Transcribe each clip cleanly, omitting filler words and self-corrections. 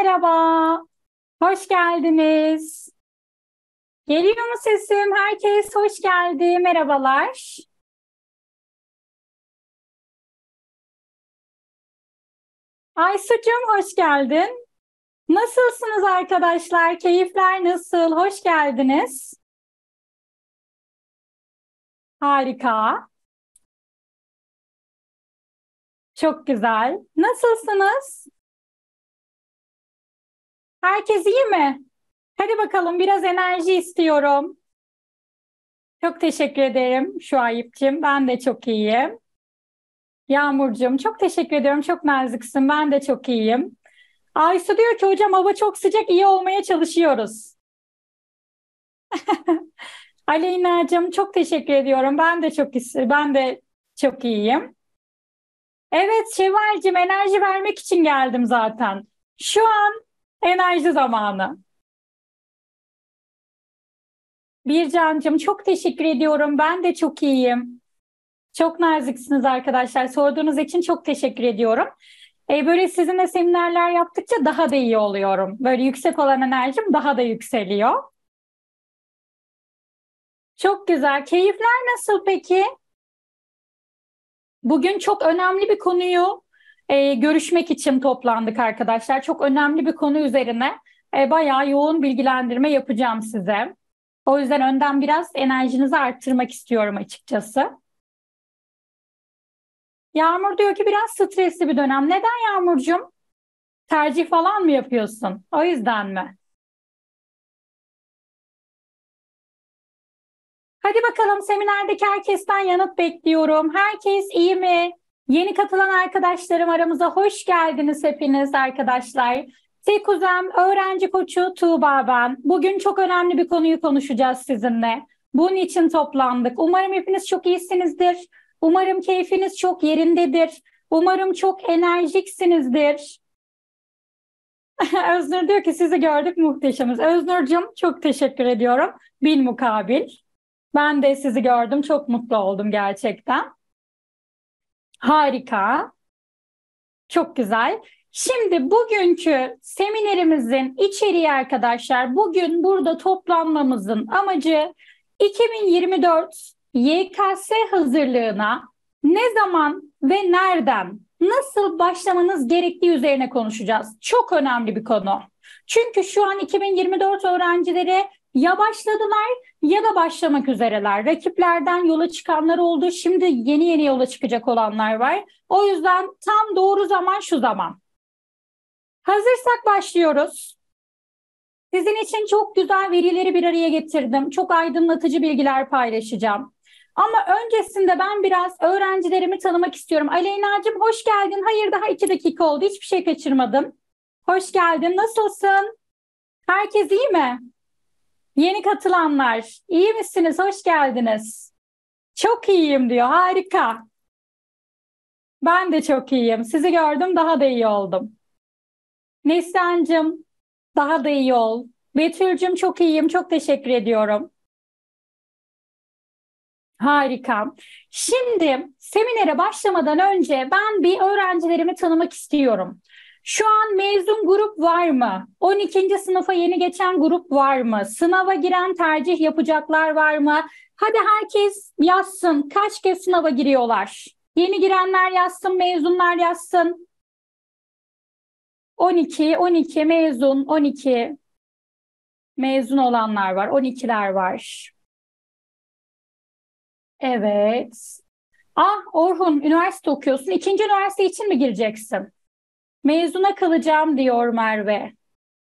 merhaba. Hoş geldiniz. Geliyor mu sesim? Herkes hoş geldi. Merhabalar. Aysu'cum hoş geldin. Nasılsınız arkadaşlar? Keyifler nasıl? Hoş geldiniz. Harika. Çok güzel. Nasılsınız? Herkes iyi mi? Hadi bakalım biraz enerji istiyorum. Çok teşekkür ederim Şuayip'cim. Ben de çok iyiyim. Yağmurcuğum çok teşekkür ediyorum. Çok naziksin. Ben de çok iyiyim. Aysu diyor ki hocam hava çok sıcak iyi olmaya çalışıyoruz. Aleyna'cığım çok teşekkür ediyorum. Ben de çok iyiyim. Evet Şevval'cim enerji vermek için geldim zaten. Şu an enerji zamanı. Bircancığım çok teşekkür ediyorum. Ben de çok iyiyim. Çok naziksiniz arkadaşlar. Sorduğunuz için çok teşekkür ediyorum. Böyle sizinle seminerler yaptıkça daha da iyi oluyorum. Böyle yüksek olan enerjim daha da yükseliyor. Çok güzel. Keyifler nasıl peki? Bugün çok önemli bir konuyu görüşmek için toplandık arkadaşlar. Çok önemli bir konu üzerine bayağı yoğun bilgilendirme yapacağım size. O yüzden önden biraz enerjinizi arttırmak istiyorum açıkçası. Yağmur diyor ki biraz stresli bir dönem. Neden Yağmurcuğum? Tercih falan mı yapıyorsun? O yüzden mi? Hadi bakalım seminerdeki herkesten yanıt bekliyorum. Herkes iyi mi? Yeni katılan arkadaşlarım aramıza hoş geldiniz hepiniz arkadaşlar. Tekuzem öğrenci koçu Tuğba ben. Bugün çok önemli bir konuyu konuşacağız sizinle. Bunun için toplandık. Umarım hepiniz çok iyisinizdir. Umarım keyfiniz çok yerindedir. Umarım çok enerjiksinizdir. Öznur diyor ki sizi gördük muhteşemiz. Öznur'cum çok teşekkür ediyorum. Bilmukabil. Ben de sizi gördüm. Çok mutlu oldum gerçekten. Harika. Çok güzel. Şimdi bugünkü seminerimizin içeriği arkadaşlar, bugün burada toplanmamızın amacı 2024 YKS hazırlığına ne zaman ve nereden, nasıl başlamanız gerektiği üzerine konuşacağız. Çok önemli bir konu. Çünkü şu an 2024 öğrencileri ya başladılar ya da başlamak üzereler. Rakiplerden yola çıkanlar oldu. Şimdi yeni yeni yola çıkacak olanlar var. O yüzden tam doğru zaman şu zaman. Hazırsak başlıyoruz. Sizin için çok güzel verileri bir araya getirdim. Çok aydınlatıcı bilgiler paylaşacağım. Ama öncesinde ben biraz öğrencilerimi tanımak istiyorum. Aleyna'cığım hoş geldin. Hayır daha 2 dakika oldu. Hiçbir şey kaçırmadım. Hoş geldin. Nasılsın? Herkes iyi mi? Yeni katılanlar, iyi misiniz? Hoş geldiniz. Çok iyiyim diyor. Harika. Ben de çok iyiyim. Sizi gördüm, daha da iyi oldum. Neslihan'cığım, daha da iyi ol. Betül'cüm çok iyiyim. Çok teşekkür ediyorum. Harika. Şimdi seminere başlamadan önce ben bir öğrencilerimi tanımak istiyorum. Şu an mezun grup var mı? 12. sınıfa yeni geçen grup var mı? Sınava giren tercih yapacaklar var mı? Hadi herkes yazsın. Kaç kez sınava giriyorlar? Yeni girenler yazsın, mezunlar yazsın. 12, 12 mezun, 12 mezun olanlar var, 12'ler var. Evet. Ah Orhun, üniversite okuyorsun. İkinci üniversite için mi gireceksin? Mezuna kalacağım diyor Merve.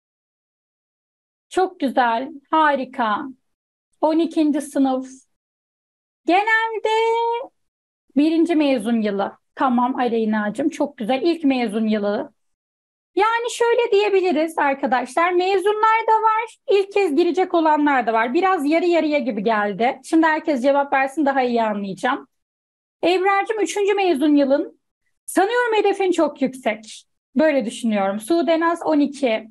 Çok güzel, harika. 12. sınıf. Genelde birinci mezun yılı. Tamam Aleyna'cığım, çok güzel. İlk mezun yılı. Yani şöyle diyebiliriz arkadaşlar. Mezunlar da var, ilk kez girecek olanlar da var. Biraz yarı yarıya gibi geldi. Şimdi herkes cevap versin daha iyi anlayacağım. Ebrar'cığım 3. mezun yılın. Sanıyorum hedefin çok yüksek. Böyle düşünüyorum. Sudenaz 12.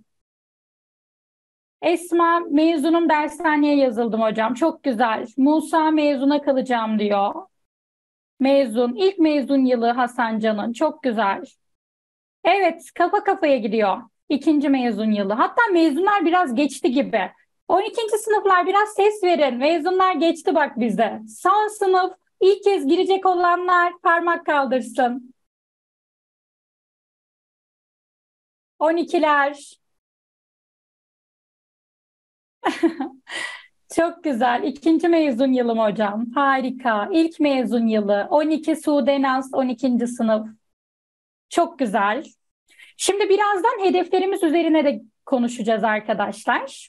Esma mezunum dershaneye yazıldım hocam. Çok güzel. Musa mezuna kalacağım diyor. Mezun. İlk mezun yılı Hasan Can'ın. Çok güzel. Evet kafa kafaya gidiyor. İkinci mezun yılı. Hatta mezunlar biraz geçti gibi. 12. sınıflar biraz ses verin. Mezunlar geçti bak bize. Son sınıf ilk kez girecek olanlar parmak kaldırsın. 12'ler. Çok güzel. İkinci mezun yılım hocam. Harika. İlk mezun yılı. 12 Sudenaz 12. sınıf. Çok güzel. Şimdi birazdan hedeflerimiz üzerine de konuşacağız arkadaşlar.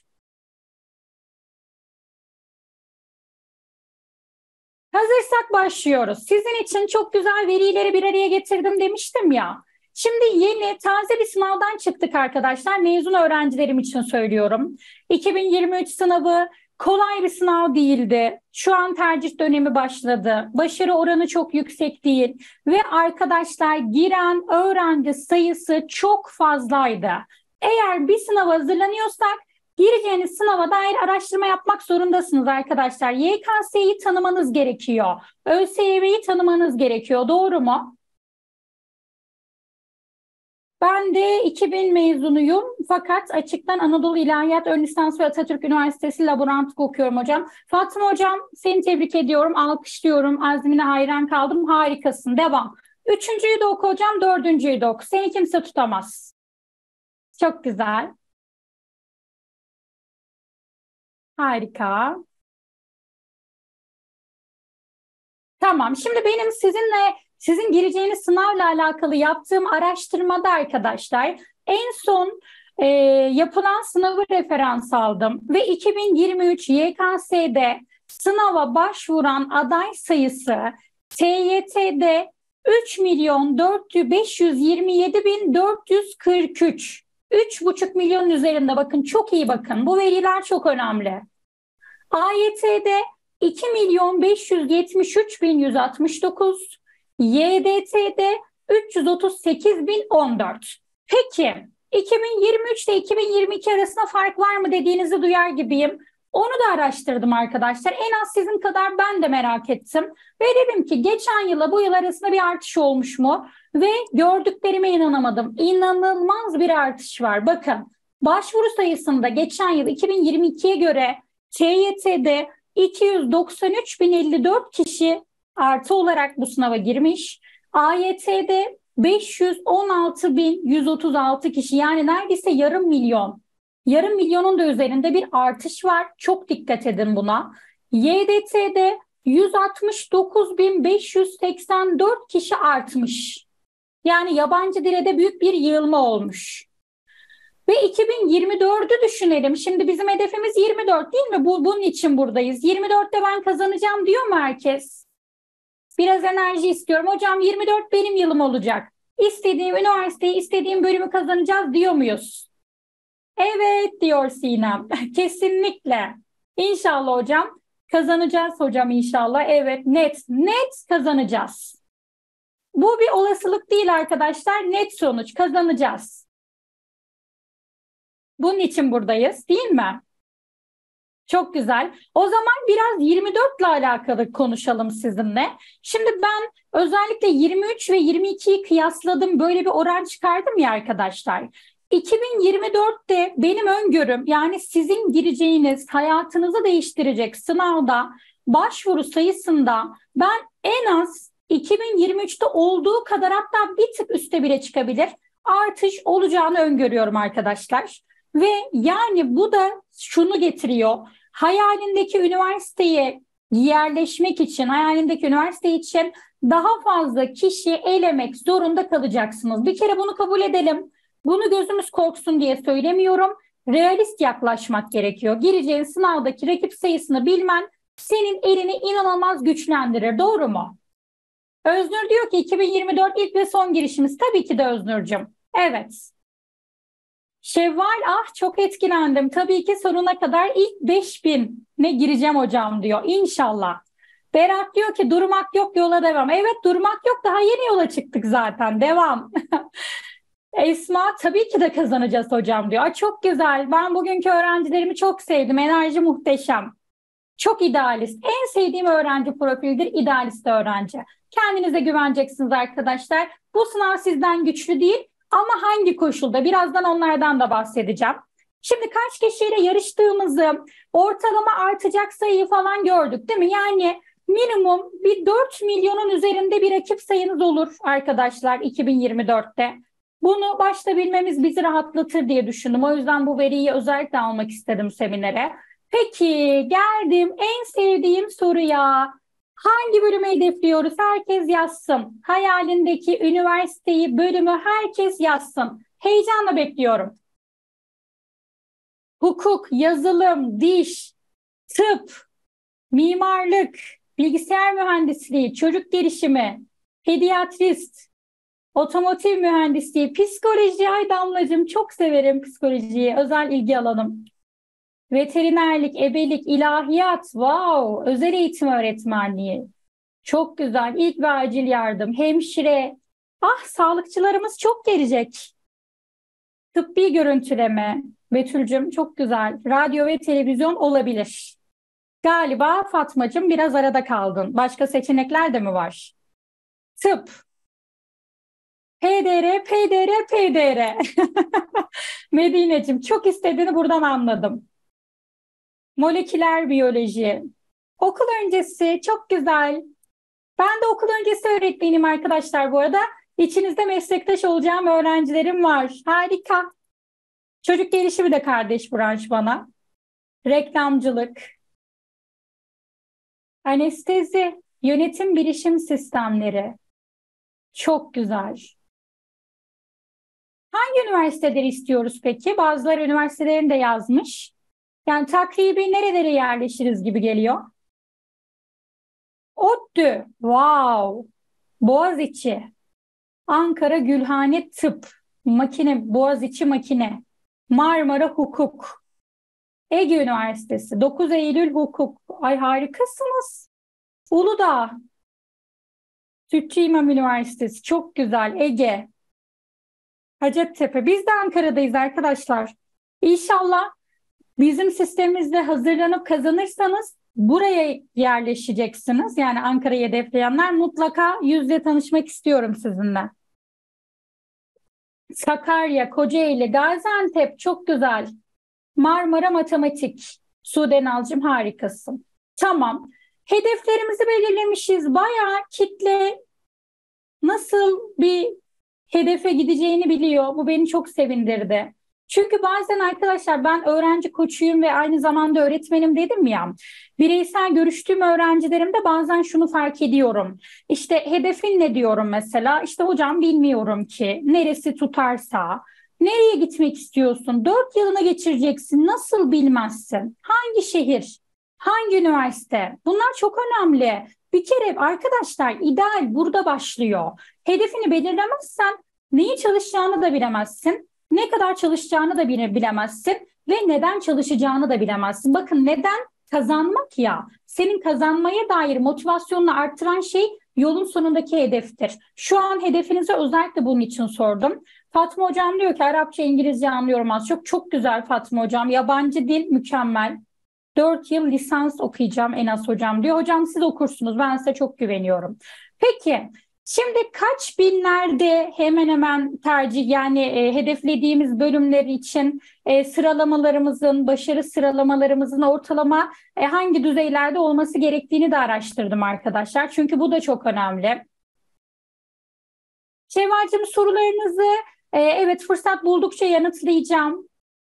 Hazırsak başlıyoruz. Sizin için çok güzel verileri bir araya getirdim demiştim ya. Şimdi yeni, taze bir sınavdan çıktık arkadaşlar. Mezun öğrencilerim için söylüyorum. 2023 sınavı kolay bir sınav değildi. Şu an tercih dönemi başladı. Başarı oranı çok yüksek değil. Ve arkadaşlar giren öğrenci sayısı çok fazlaydı. Eğer bir sınava hazırlanıyorsak gireceğiniz sınava dair araştırma yapmak zorundasınız arkadaşlar. YKS'yi tanımanız gerekiyor. ÖSYM'yi tanımanız gerekiyor. Doğru mu? Ben de 2000 mezunuyum. Fakat açıktan Anadolu İlahiyat Ön Lisans ve Atatürk Üniversitesi laborantlık okuyorum hocam. Fatma hocam seni tebrik ediyorum, alkışlıyorum. Azmine hayran kaldım. Harikasın. Devam. Üçüncüyü de oku hocam, dördüncüyü de oku. Seni kimse tutamaz. Çok güzel. Harika. Tamam. Şimdi benim sizin gireceğiniz sınavla alakalı yaptığım araştırmada arkadaşlar en son yapılan sınavı referans aldım ve 2023 YKS'de sınava başvuran aday sayısı TYT'de 3.527.443. 3,5 milyon üzerinde, bakın çok iyi bakın. Bu veriler çok önemli. AYT'de 2.573.169, YDT'de 338.014. Peki 2023 ile 2022 arasında fark var mı dediğinizi duyar gibiyim. Onu da araştırdım arkadaşlar. En az sizin kadar ben de merak ettim. Ve dedim ki geçen yıla bu yıl arasında bir artış olmuş mu? Ve gördüklerime inanamadım. İnanılmaz bir artış var. Bakın başvuru sayısında geçen yıl 2022'ye göre TYT'de 293.054 kişi artı olarak bu sınava girmiş. AYT'de 516.136 kişi, yani neredeyse yarım milyon. Yarım milyonun da üzerinde bir artış var. Çok dikkat edin buna. YDT'de 169.584 kişi artmış. Yani yabancı dile de büyük bir yığılma olmuş. Ve 2024'ü düşünelim. Şimdi bizim hedefimiz 24 değil mi? Bunun için buradayız. 24'te ben kazanacağım diyor mu herkes? Biraz enerji istiyorum. Hocam 24 benim yılım olacak. İstediğim üniversiteyi, istediğim bölümü kazanacağız diyor muyuz? Evet diyor Sinem. Kesinlikle. İnşallah hocam. Kazanacağız hocam inşallah. Evet, net kazanacağız. Bu bir olasılık değil arkadaşlar. Net sonuç, kazanacağız. Bunun için buradayız, değil mi? Çok güzel. O zaman biraz 24 ile alakalı konuşalım sizinle. Şimdi ben özellikle 23 ve 22'yi kıyasladım. Böyle bir oran çıkardım ya arkadaşlar. 2024'te benim öngörüm, yani sizin gireceğiniz, hayatınızı değiştirecek sınavda başvuru sayısında ben en az 2023'te olduğu kadar, hatta bir tık üste bile çıkabilir, artış olacağını öngörüyorum arkadaşlar. Ve yani bu da şunu getiriyor. Hayalindeki üniversiteye yerleşmek için, hayalindeki üniversite için daha fazla kişi elemek zorunda kalacaksınız. Bir kere bunu kabul edelim. Bunu gözümüz korksun diye söylemiyorum. Realist yaklaşmak gerekiyor. Gireceğin sınavdaki rakip sayısını bilmen senin elini inanılmaz güçlendirir. Doğru mu? Öznur diyor ki 2024 ilk ve son girişimiz. Tabii ki de Öznur'cum. Evet. Şevval, ah çok etkilendim. Tabii ki sonuna kadar ilk 5.000'e gireceğim hocam diyor. İnşallah. Berat diyor ki durmak yok, yola devam. Evet, durmak yok, daha yeni yola çıktık zaten. Devam. Esma, tabii ki de kazanacağız hocam diyor. Çok güzel. Ben bugünkü öğrencilerimi çok sevdim. Enerji muhteşem. Çok idealist. En sevdiğim öğrenci profilidir idealist öğrenci. Kendinize güveneceksiniz arkadaşlar. Bu sınav sizden güçlü değil. Ama hangi koşulda? Birazdan onlardan da bahsedeceğim. Şimdi kaç kişiyle yarıştığımızı, ortalama artacak sayıyı falan gördük değil mi? Yani minimum bir 4 milyonun üzerinde bir rakip sayınız olur arkadaşlar 2024'te. Bunu başta bilmemiz bizi rahatlatır diye düşündüm. O yüzden bu veriyi özellikle almak istedim seminere. Peki geldim en sevdiğim soruya. Hangi bölümü hedefliyoruz? Herkes yazsın. Hayalindeki üniversiteyi, bölümü herkes yazsın. Heyecanla bekliyorum. Hukuk, yazılım, diş, tıp, mimarlık, bilgisayar mühendisliği, çocuk gelişimi, pediatrist, otomotiv mühendisliği, psikoloji. Ay Damlacığım çok severim psikolojiyi. Özel ilgi alanım. Veterinerlik, ebelik, ilahiyat, wow, özel eğitim öğretmenliği. Çok güzel. İlk ve acil yardım, hemşire. Ah sağlıkçılarımız çok gelecek. Tıbbi görüntüleme. Betül'cüm çok güzel. Radyo ve televizyon olabilir. Galiba Fatmacığım biraz arada kaldın. Başka seçenekler de mi var? Tıp. PDR, PDR, PDR. Medineciğim çok istediğini buradan anladım. Moleküler biyoloji. Okul öncesi çok güzel. Ben de okul öncesi öğretmeniyim arkadaşlar bu arada. İçinizde meslektaş olacağım öğrencilerim var. Harika. Çocuk gelişimi de kardeş branş bana. Reklamcılık, anestezi, yönetim bilişim sistemleri. Çok güzel. Hangi üniversiteleri istiyoruz peki? Bazıları üniversitelerini de yazmış. Yani takribi nerelere yerleşiriz gibi geliyor. ODTÜ, wow. Boğaziçi, Ankara Gülhane Tıp, Boğaziçi Makine, Marmara Hukuk, Ege Üniversitesi, 9 Eylül Hukuk. Ay harikasınız. Uludağ, Sütçü İmam Üniversitesi, çok güzel. Ege, Hacettepe. Biz de Ankara'dayız arkadaşlar. İnşallah bizim sistemimizde hazırlanıp kazanırsanız buraya yerleşeceksiniz. Yani Ankara'yı hedefleyenler mutlaka yüzle tanışmak istiyorum sizinle. Sakarya, Kocaeli, Gaziantep çok güzel. Marmara Matematik. Sude Nalcım harikasın. Tamam. Hedeflerimizi belirlemişiz. Bayağı kitle nasıl bir hedefe gideceğini biliyor. Bu beni çok sevindirdi. Çünkü bazen arkadaşlar ben öğrenci koçuyum ve aynı zamanda öğretmenim dedim ya. Bireysel görüştüğüm öğrencilerimde bazen şunu fark ediyorum. İşte hedefin ne diyorum mesela? İşte hocam bilmiyorum ki. Neresi tutarsa. Nereye gitmek istiyorsun? 4 yılını geçireceksin. Nasıl bilmezsin? Hangi şehir? Hangi üniversite? Bunlar çok önemli. Bir kere arkadaşlar ideal burada başlıyor. Hedefini belirlemezsen neyi çalışacağını da bilemezsin. Ne kadar çalışacağını da bilemezsin ve neden çalışacağını da bilemezsin. Bakın neden kazanmak ya. Senin kazanmaya dair motivasyonunu arttıran şey yolun sonundaki hedeftir. Şu an hedefinizi özellikle bunun için sordum. Fatma Hocam diyor ki Arapça, İngilizce anlıyorum az çok. Çok güzel Fatma Hocam. Yabancı dil mükemmel. 4 yıl lisans okuyacağım en az hocam diyor. Hocam siz okursunuz. Ben size çok güveniyorum. Peki şimdi kaç binlerde hemen hemen tercih yani hedeflediğimiz bölümler için sıralamalarımızın, başarı sıralamalarımızın ortalama hangi düzeylerde olması gerektiğini de araştırdım arkadaşlar. Çünkü bu da çok önemli. Şevval'cığım sorularınızı evet fırsat buldukça yanıtlayacağım.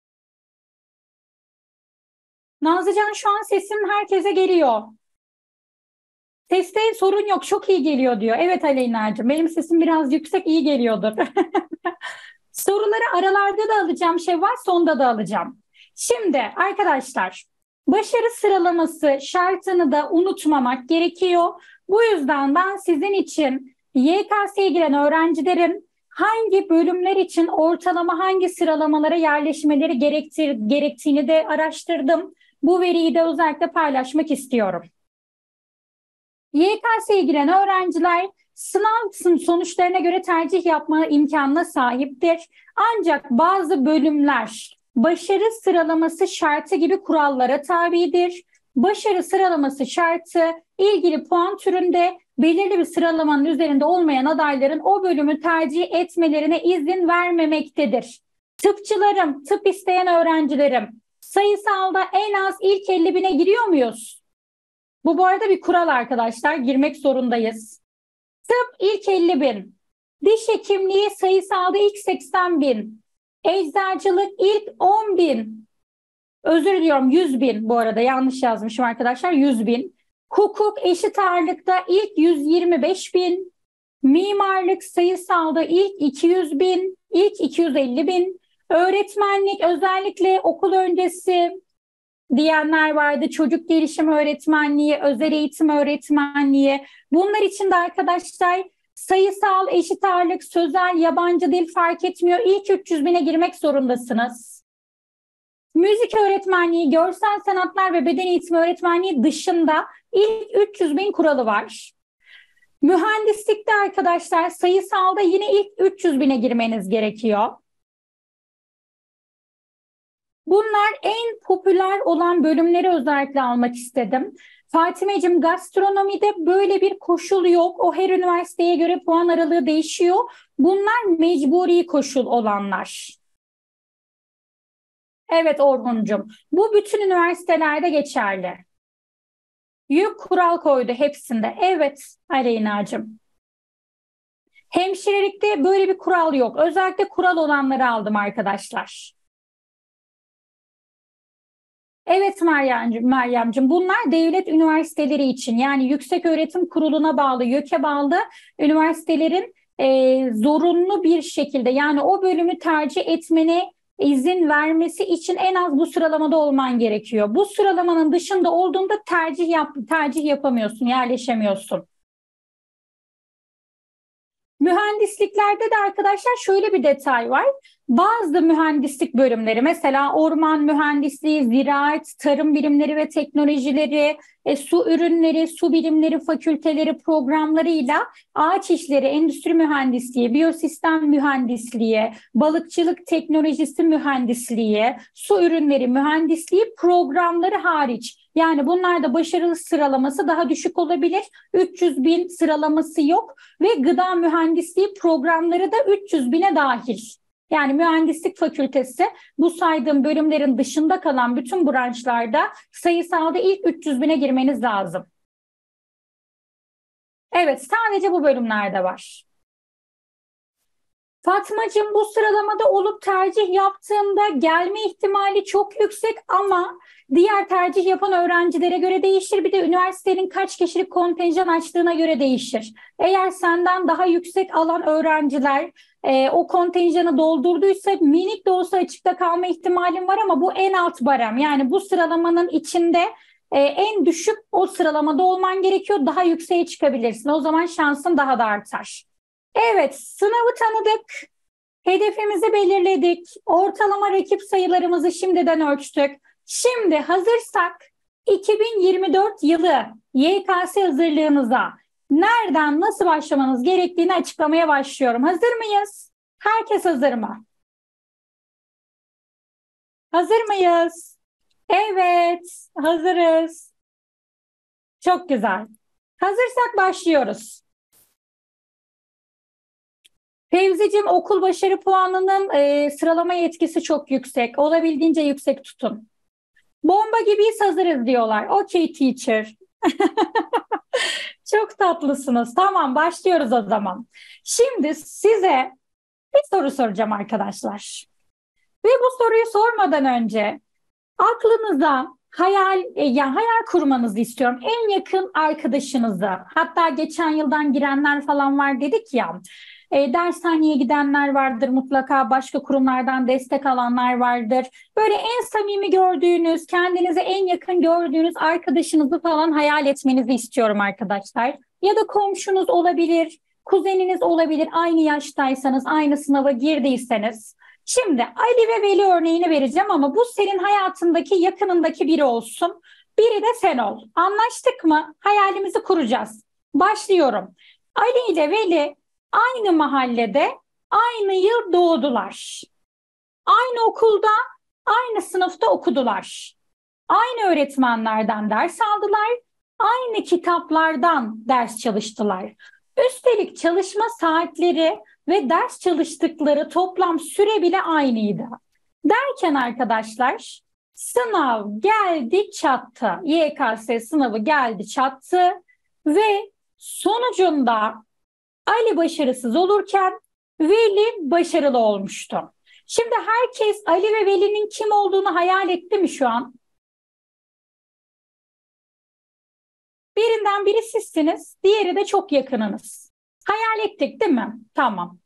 Nazlıcan şu an sesim herkese geliyor. Seste sorun yok, çok iyi geliyor diyor. Evet Aleyna'cığım, benim sesim biraz yüksek, iyi geliyordur. Soruları aralarda da alacağım, Şevval, sonda da alacağım. Şimdi arkadaşlar, başarı sıralaması şartını da unutmamak gerekiyor. Bu yüzden ben sizin için YKS'ye giren öğrencilerin hangi bölümler için ortalama hangi sıralamalara yerleşmeleri gerektiğini de araştırdım. Bu veriyi de özellikle paylaşmak istiyorum. YKS'ye giren öğrenciler sınav sonuçlarına göre tercih yapma imkanına sahiptir. Ancak bazı bölümler başarı sıralaması şartı gibi kurallara tabidir. Başarı sıralaması şartı ilgili puan türünde belirli bir sıralamanın üzerinde olmayan adayların o bölümü tercih etmelerine izin vermemektedir. Tıpçılarım, tıp isteyen öğrencilerim, sayısalda en az ilk 50 bine giriyor muyuz? Bu arada bir kural arkadaşlar, girmek zorundayız. Tıp ilk 50 bin, diş hekimliği sayısalda ilk 80 bin, eczacılık ilk 10 bin, özür diliyorum 100 bin, bu arada yanlış yazmışım arkadaşlar, 100 bin. Hukuk eşit ağırlıkta ilk 125 bin, mimarlık sayısalda ilk 200 bin, ilk 250 bin, öğretmenlik özellikle okul öncesi diyenler vardı, çocuk gelişim öğretmenliği, özel eğitim öğretmenliği. Bunlar için de arkadaşlar sayısal, eşit ağırlık, sözel, yabancı dil fark etmiyor. İlk 300 bine girmek zorundasınız. Müzik öğretmenliği, görsel sanatlar ve beden eğitimi öğretmenliği dışında ilk 300 bin kuralı var. Mühendislikte arkadaşlar sayısalda yine ilk 300 bine girmeniz gerekiyor. Bunlar en popüler olan bölümleri özellikle almak istedim. Fatimeciğim, gastronomide böyle bir koşul yok. O her üniversiteye göre puan aralığı değişiyor. Bunlar mecburi koşul olanlar. Evet Orhun'cum, bu bütün üniversitelerde geçerli. YÖK kural koydu hepsinde. Evet Aleyna'cığım. Hemşirelikte böyle bir kural yok. Özellikle kural olanları aldım arkadaşlar. Evet Meryemciğim, bunlar devlet üniversiteleri için, yani Yükseköğretim Kurulu'na bağlı, YÖK'e bağlı üniversitelerin zorunlu bir şekilde, yani o bölümü tercih etmene izin vermesi için en az bu sıralamada olman gerekiyor. Bu sıralamanın dışında olduğunda tercih yapamıyorsun, yerleşemiyorsun. Mühendisliklerde de arkadaşlar şöyle bir detay var. Bazı mühendislik bölümleri, mesela orman mühendisliği, ziraat, tarım bilimleri ve teknolojileri, su ürünleri, su bilimleri fakülteleri programlarıyla ağaç işleri, endüstri mühendisliği, biyosistem mühendisliği, balıkçılık teknolojisi mühendisliği, su ürünleri mühendisliği programları hariç. Yani bunlarda başarılı sıralaması daha düşük olabilir. 300 bin sıralaması yok ve gıda mühendisliği programları da 300 bine dahil. Yani mühendislik fakültesi bu saydığım bölümlerin dışında kalan bütün branşlarda sayısalda ilk 300 bine girmeniz lazım. Evet, sadece bu bölümlerde var. Fatmacığım, bu sıralamada olup tercih yaptığında gelme ihtimali çok yüksek ama diğer tercih yapan öğrencilere göre değişir. Bir de üniversitenin kaç kişilik kontenjan açtığına göre değişir. Eğer senden daha yüksek alan öğrenciler o kontenjanı doldurduysa minik de olsa açıkta kalma ihtimalin var ama bu en alt barem. Yani bu sıralamanın içinde en düşük o sıralamada olman gerekiyor. Daha yükseğe çıkabilirsin. O zaman şansın daha da artar. Evet, sınavı tanıdık, hedefimizi belirledik, ortalama rakip sayılarımızı şimdiden ölçtük. Şimdi hazırsak 2024 yılı YKS hazırlığınıza nereden nasıl başlamanız gerektiğini açıklamaya başlıyorum. Hazır mıyız? Herkes hazır mı? Hazır mıyız? Evet, hazırız. Çok güzel. Hazırsak başlıyoruz. Fevziciğim, okul başarı puanının sıralama yetkisi çok yüksek. Olabildiğince yüksek tutun. Bomba gibiyiz, hazırız diyorlar. Okay teacher. Çok tatlısınız. Tamam, başlıyoruz o zaman. Şimdi size bir soru soracağım arkadaşlar. Ve bu soruyu sormadan önce aklınıza hayal kurmanızı istiyorum. En yakın arkadaşınızı, hatta geçen yıldan girenler falan var dedik ya. Dershaneye gidenler vardır mutlaka, başka kurumlardan destek alanlar vardır. Böyle en samimi gördüğünüz, kendinize en yakın gördüğünüz arkadaşınızı falan hayal etmenizi istiyorum arkadaşlar. Ya da komşunuz olabilir, kuzeniniz olabilir, aynı yaştaysanız, aynı sınava girdiyseniz. Şimdi Ali ve Veli örneğini vereceğim ama bu senin hayatındaki yakınındaki biri olsun. Biri de sen ol. Anlaştık mı? Hayalimizi kuracağız. Başlıyorum. Ali ile Veli aynı mahallede, aynı yıl doğdular. Aynı okulda, aynı sınıfta okudular. Aynı öğretmenlerden ders aldılar. Aynı kitaplardan ders çalıştılar. Üstelik çalışma saatleri ve ders çalıştıkları toplam süre bile aynıydı. Derken arkadaşlar sınav geldi çattı. YKS sınavı geldi çattı ve sonucunda Ali başarısız olurken Veli başarılı olmuştu. Şimdi herkes Ali ve Veli'nin kim olduğunu hayal etti mi şu an? Birinden biri sizsiniz, diğeri de çok yakınınız. Hayal ettik değil mi? Tamam.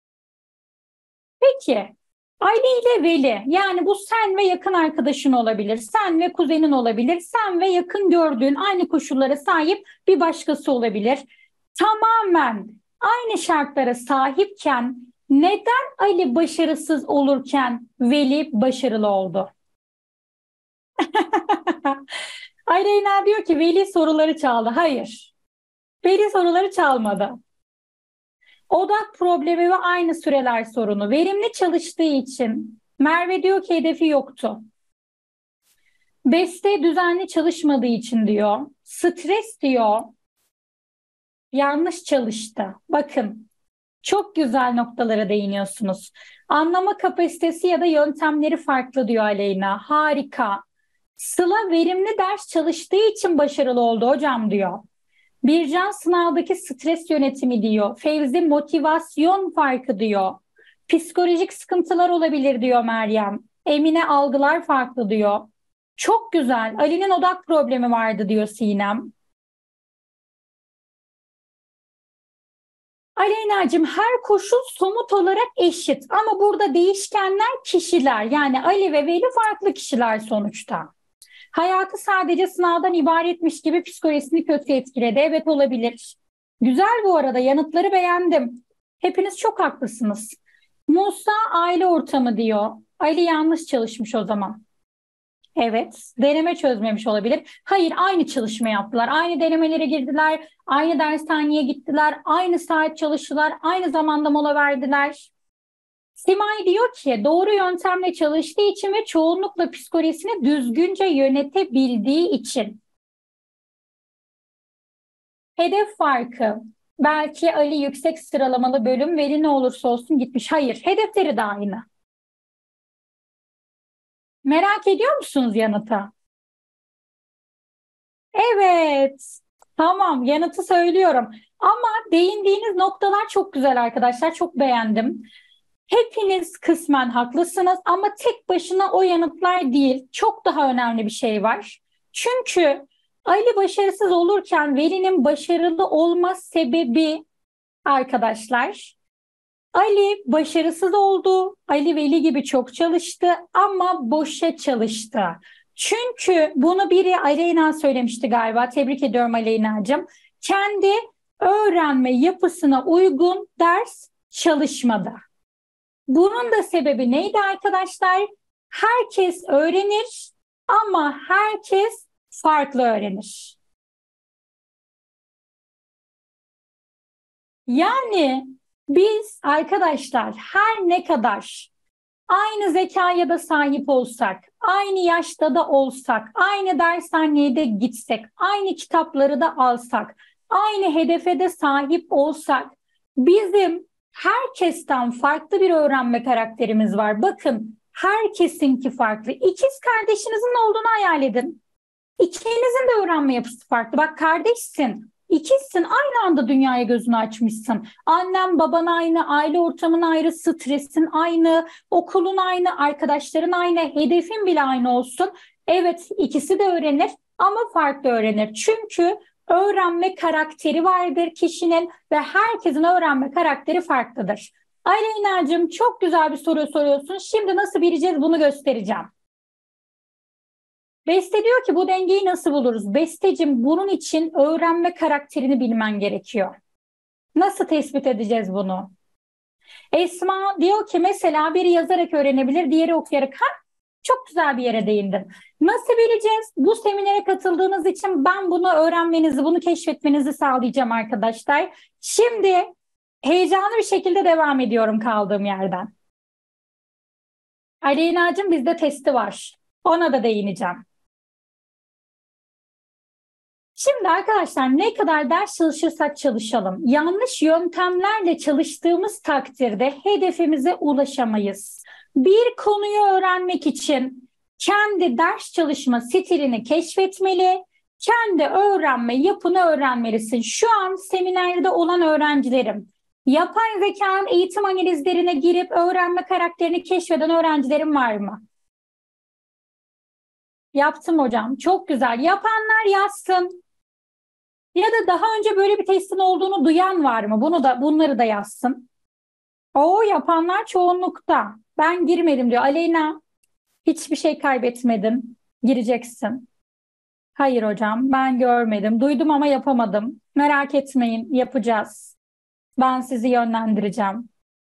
Peki, Ali ile Veli, yani bu sen ve yakın arkadaşın olabilir, sen ve kuzenin olabilir, sen ve yakın gördüğün aynı koşullara sahip bir başkası olabilir. Tamamen aynı şartlara sahipken neden Ali başarısız olurken Veli başarılı oldu? Aleyna diyor ki Veli soruları çaldı. Hayır, Veli soruları çalmadı. Odak problemi ve aynı süreler sorunu. Verimli çalıştığı için Merve diyor ki hedefi yoktu. Beste düzenli çalışmadığı için diyor. Stres diyor. Yanlış çalıştı. Bakın çok güzel noktalara değiniyorsunuz. Anlama kapasitesi ya da yöntemleri farklı diyor Aleyna. Harika. Sıla verimli ders çalıştığı için başarılı oldu hocam diyor. Bircan sınavdaki stres yönetimi diyor. Fevzi motivasyon farkı diyor. Psikolojik sıkıntılar olabilir diyor Meryem. Emine algılar farklı diyor. Çok güzel. Ali'nin odak problemi vardı diyor Sinem. Aleyna'cığım her koşul somut olarak eşit ama burada değişkenler kişiler. Yani Ali ve Veli farklı kişiler sonuçta. Hayatı sadece sınavdan ibaretmiş gibi psikolojisini kötü etkiledi. Evet olabilir. Güzel bu arada yanıtları beğendim. Hepiniz çok haklısınız. Musa aile ortamı diyor. Ali yanlış çalışmış o zaman. Evet, deneme çözmemiş olabilir. Hayır, aynı çalışma yaptılar. Aynı denemelere girdiler. Aynı dershaneye gittiler. Aynı saat çalıştılar. Aynı zamanda mola verdiler. Simay diyor ki doğru yöntemle çalıştığı için ve çoğunlukla psikolojisini düzgünce yönetebildiği için. Hedef farkı. Belki Ali yüksek sıralamalı bölüm veli ne olursa olsun gitmiş. Hayır, hedefleri de aynı. Merak ediyor musunuz yanıtı? Evet. Tamam, yanıtı söylüyorum. Ama değindiğiniz noktalar çok güzel arkadaşlar. Çok beğendim. Hepiniz kısmen haklısınız ama tek başına o yanıtlar değil. Çok daha önemli bir şey var. Çünkü Ali başarısız olurken Veli'nin başarılı olma sebebi arkadaşlar, Ali başarısız oldu. Ali Veli gibi çok çalıştı ama boşa çalıştı. Çünkü bunu biri Aleyna söylemişti galiba. Tebrik ediyorum Aleyna'cığım. Kendi öğrenme yapısına uygun ders çalışmadı. Bunun da sebebi neydi arkadaşlar? Herkes öğrenir ama herkes farklı öğrenir. Yani biz arkadaşlar her ne kadar aynı zekaya da sahip olsak, aynı yaşta da olsak, aynı dershaneye de gitsek, aynı kitapları da alsak, aynı hedefe de sahip olsak, bizim herkesten farklı bir öğrenme karakterimiz var. Bakın, herkesinki farklı. İkiz kardeşinizin olduğunu hayal edin. İkinizin de öğrenme yapısı farklı. Bak kardeşsin, ikizsin, aynı anda dünyaya gözünü açmışsın. Annen, baban aynı, aile ortamın ayrı, stresin aynı, okulun aynı, arkadaşların aynı, hedefin bile aynı olsun. Evet, ikisi de öğrenir ama farklı öğrenir. Çünkü öğrenme karakteri vardır kişinin ve herkesin öğrenme karakteri farklıdır. Aleyna'cığım çok güzel bir soru soruyorsun. Şimdi nasıl bileceğiz bunu göstereceğim. Beste diyor ki bu dengeyi nasıl buluruz? Bestecim bunun için öğrenme karakterini bilmen gerekiyor. Nasıl tespit edeceğiz bunu? Esma diyor ki mesela biri yazarak öğrenebilir, diğeri okuyarak. Ha, çok güzel bir yere değindin. Nasıl bileceğiz? Bu seminere katıldığınız için ben bunu öğrenmenizi, bunu keşfetmenizi sağlayacağım arkadaşlar. Şimdi heyecanlı bir şekilde devam ediyorum kaldığım yerden. Aleyna'cığım bizde testi var. Ona da değineceğim. Şimdi arkadaşlar ne kadar ders çalışırsak çalışalım, yanlış yöntemlerle çalıştığımız takdirde hedefimize ulaşamayız. Bir konuyu öğrenmek için kendi ders çalışma stilini keşfetmeli, kendi öğrenme yapını öğrenmelisin. Şu an seminerde olan öğrencilerim, yapay zekanın eğitim analizlerine girip öğrenme karakterini keşfeden öğrencilerim var mı? Yaptım hocam. Çok güzel. Yapanlar yazsın. Ya da daha önce böyle bir testin olduğunu duyan var mı? Bunları da yazsın. O yapanlar çoğunlukta. Ben girmedim diyor. Aleyna, hiçbir şey kaybetmedin. Gireceksin. Hayır hocam, ben görmedim. Duydum ama yapamadım. Merak etmeyin, yapacağız. Ben sizi yönlendireceğim.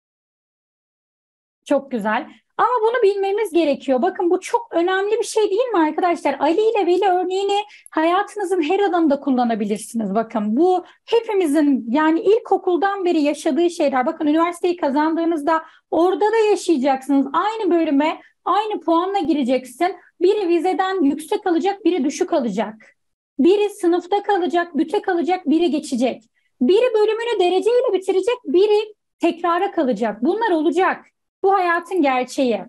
Çok güzel. Ama bunu bilmemiz gerekiyor. Bakın bu çok önemli bir şey değil mi arkadaşlar? Ali ile Veli örneğini hayatınızın her alanında kullanabilirsiniz. Bakın bu hepimizin yani ilkokuldan beri yaşadığı şeyler. Bakın üniversiteyi kazandığınızda orada da yaşayacaksınız. Aynı bölüme aynı puanla gireceksin. Biri vizeden yüksek alacak, biri düşük alacak. Biri sınıfta kalacak, büte kalacak, biri geçecek. Biri bölümünü dereceyle bitirecek, biri tekrara kalacak. Bunlar olacak. Bu hayatın gerçeği.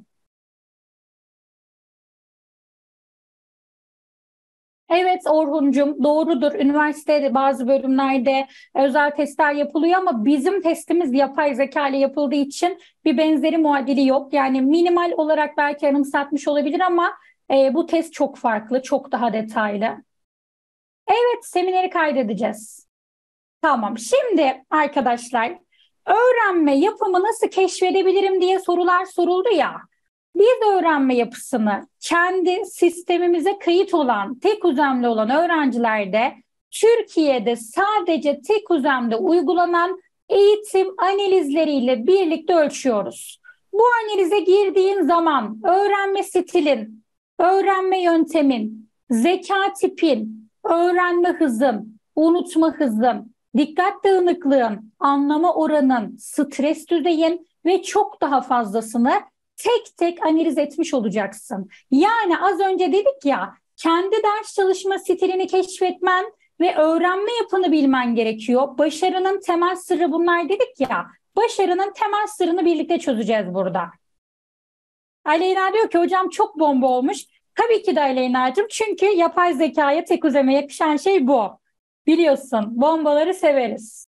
Evet Orhun'cum doğrudur. Üniversitede bazı bölümlerde özel testler yapılıyor ama bizim testimiz yapay zeka ile yapıldığı için bir benzeri muadili yok. Yani minimal olarak belki anımsatmış olabilir ama bu test çok farklı, çok daha detaylı. Evet, semineri kaydedeceğiz. Tamam. Şimdi arkadaşlar öğrenme yapımı nasıl keşfedebilirim diye sorular soruldu ya. Biz öğrenme yapısını kendi sistemimize kayıt olan, tek uzamlı olan öğrencilerde Türkiye'de sadece tek uzamda uygulanan eğitim analizleriyle birlikte ölçüyoruz. Bu analize girdiğin zaman öğrenme stilin, öğrenme yöntemin, zeka tipin, öğrenme hızın, unutma hızın, dikkat dağınıklığın, anlama oranın, stres düzeyin ve çok daha fazlasını tek tek analiz etmiş olacaksın. Yani az önce dedik ya, kendi ders çalışma stilini keşfetmen ve öğrenme yapını bilmen gerekiyor. Başarının temel sırrı bunlar dedik ya. Başarının temel sırrını birlikte çözeceğiz burada. Aleyna diyor ki hocam çok bomba olmuş. Tabii ki de Aleyna'cığım çünkü yapay zekaya tek uzeme yakışan şey bu. Biliyorsun bombaları severiz.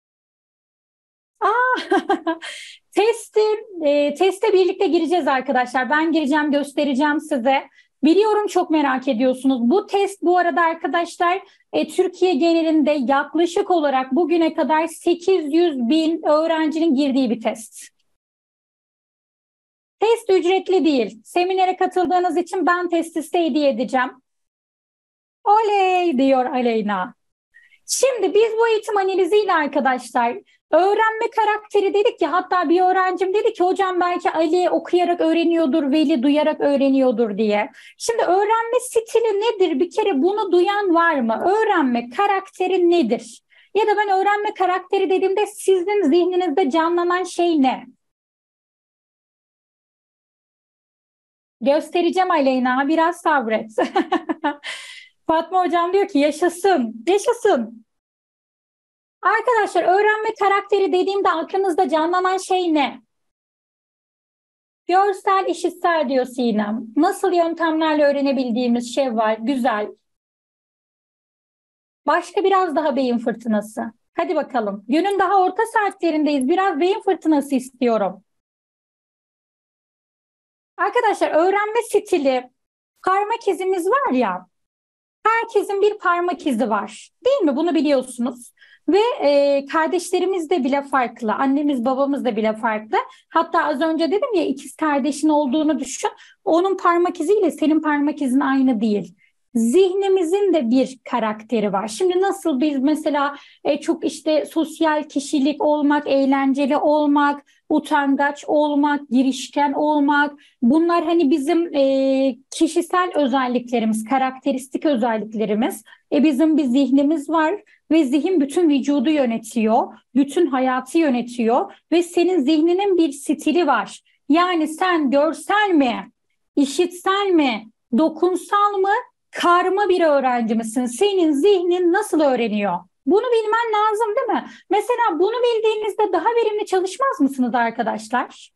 Aa, teste birlikte gireceğiz arkadaşlar. Ben gireceğim, göstereceğim size. Biliyorum çok merak ediyorsunuz. Bu test bu arada arkadaşlar Türkiye genelinde yaklaşık olarak bugüne kadar 800 bin öğrencinin girdiği bir test. Test ücretli değil. Seminere katıldığınız için ben testi size hediye edeceğim. Oley diyor Aleyna. Şimdi biz bu eğitim analiziyle arkadaşlar öğrenme karakteri dedik ya hatta bir öğrencim dedi ki hocam belki Ali okuyarak öğreniyordur, Veli duyarak öğreniyordur diye. Şimdi öğrenme stili nedir? Bir kere bunu duyan var mı? Öğrenme karakteri nedir? Ya da ben öğrenme karakteri dediğimde sizin zihninizde canlanan şey ne? Göstereceğim Aleyna, biraz sabret. Fatma hocam diyor ki yaşasın, yaşasın. Arkadaşlar öğrenme karakteri dediğimde aklınızda canlanan şey ne? Görsel, işitsel diyor Sinem. Nasıl yöntemlerle öğrenebildiğimiz şey var. Güzel. Başka biraz daha beyin fırtınası. Hadi bakalım. Günün daha orta saatlerindeyiz. Biraz beyin fırtınası istiyorum. Arkadaşlar öğrenme stili, parmak izimiz var ya. Herkesin bir parmak izi var. Değil mi? Bunu biliyorsunuz. Ve kardeşlerimiz de bile farklı. Annemiz babamız da bile farklı. Hatta az önce dedim ya ikiz kardeşin olduğunu düşün. Onun parmak iziyle senin parmak izin aynı değil. Zihnimizin de bir karakteri var. Şimdi nasıl biz mesela çok işte sosyal kişilik olmak, eğlenceli olmak, utangaç olmak, girişken olmak bunlar hani bizim kişisel özelliklerimiz, karakteristik özelliklerimiz. Bizim bir zihnimiz var ve zihin bütün vücudu yönetiyor, bütün hayatı yönetiyor ve senin zihninin bir stili var. Yani sen görsel mi, işitsel mi, dokunsal mı, karma bir öğrenci misin? Senin zihnin nasıl öğreniyor? Bunu bilmen lazım değil mi? Mesela bunu bildiğinizde daha verimli çalışmaz mısınız arkadaşlar?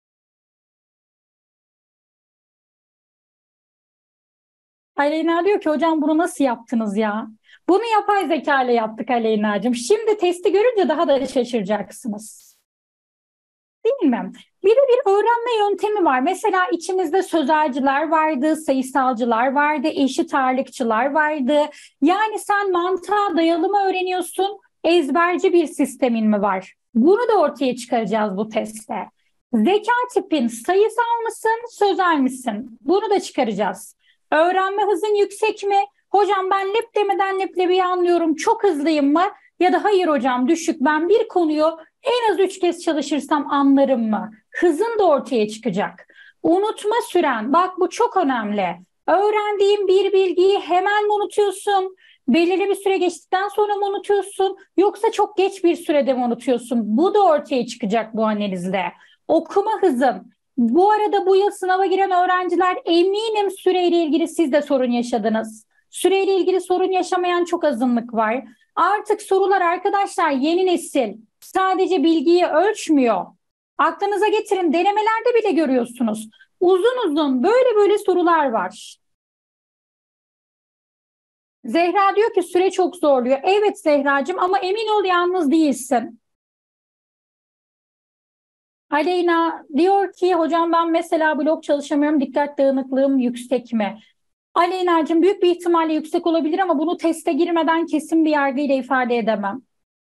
Aleyna diyor ki hocam bunu nasıl yaptınız ya? Bunu yapay zeka ile yaptık Aleyna'cığım. Şimdi testi görünce daha da şaşıracaksınız. Değil mi? Bir de bir öğrenme yöntemi var. Mesela içimizde sözelciler vardı, sayısalcılar vardı, eşit ağırlıkçılar vardı. Yani sen mantığa dayalı mı öğreniyorsun, ezberci bir sistemin mi var? Bunu da ortaya çıkaracağız bu testte. Zeka tipin sayısal mısın, sözel misin? Bunu da çıkaracağız. Öğrenme hızın yüksek mi? Hocam ben lep demeden leblebiyi anlıyorum, çok hızlıyım mı? Ya da hayır hocam düşük, ben bir konuyu en az 3 kez çalışırsam anlarım mı? Hızın da ortaya çıkacak. Unutma süren, bak bu çok önemli. Öğrendiğin bir bilgiyi hemen mi unutuyorsun? Belirli bir süre geçtikten sonra mı unutuyorsun? Yoksa çok geç bir sürede mi unutuyorsun? Bu da ortaya çıkacak bu analizde. Okuma hızın. Bu arada bu yıl sınava giren öğrenciler eminim süreyle ilgili siz de sorun yaşadınız. Süreyle ilgili sorun yaşamayan çok azınlık var. Artık sorular arkadaşlar yeni nesil. Sadece bilgiyi ölçmüyor. Aklınıza getirin, denemelerde bile görüyorsunuz. Uzun uzun böyle böyle sorular var. Zehra diyor ki süre çok zorluyor. Evet Zehracığım ama emin ol yalnız değilsin. Aleyna diyor ki hocam ben mesela blok çalışamıyorum, dikkat dağınıklığım yüksek mi? Aleyna'cığım büyük bir ihtimalle yüksek olabilir ama bunu teste girmeden kesin bir yargıyla ifade edemem.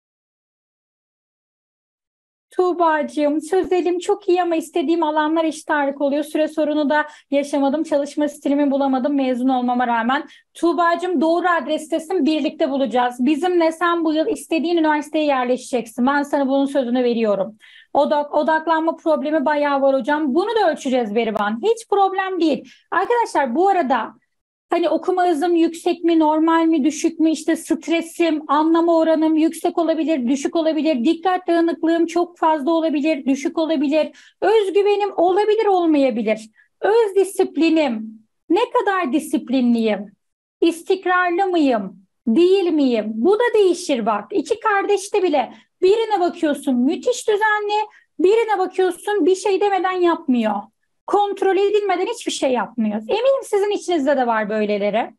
Tuğbacığım, sözelim çok iyi ama istediğim alanlar eşit ağırlık oluyor. Süre sorunu da yaşamadım. Çalışma stilimi bulamadım mezun olmama rağmen. Tuğbacığım doğru adrestesin. Birlikte bulacağız. Bizimle sen bu yıl istediğin üniversiteye yerleşeceksin. Ben sana bunun sözünü veriyorum. Odaklanma problemi bayağı var hocam. Bunu da ölçeceğiz Berivan. Hiç problem değil. Arkadaşlar bu arada hani okuma hızım yüksek mi, normal mi, düşük mü, işte stresim, anlama oranım yüksek olabilir, düşük olabilir, dikkat dağınıklığım çok fazla olabilir, düşük olabilir, özgüvenim olabilir, olmayabilir. Öz disiplinim, ne kadar disiplinliyim, istikrarlı mıyım, değil miyim? Bu da değişir bak. İki kardeşte bile birine bakıyorsun müthiş düzenli, birine bakıyorsun bir şey demeden yapmıyor. Kontrol edilmeden hiçbir şey yapmıyoruz. Eminim sizin içinizde de var böyleleri.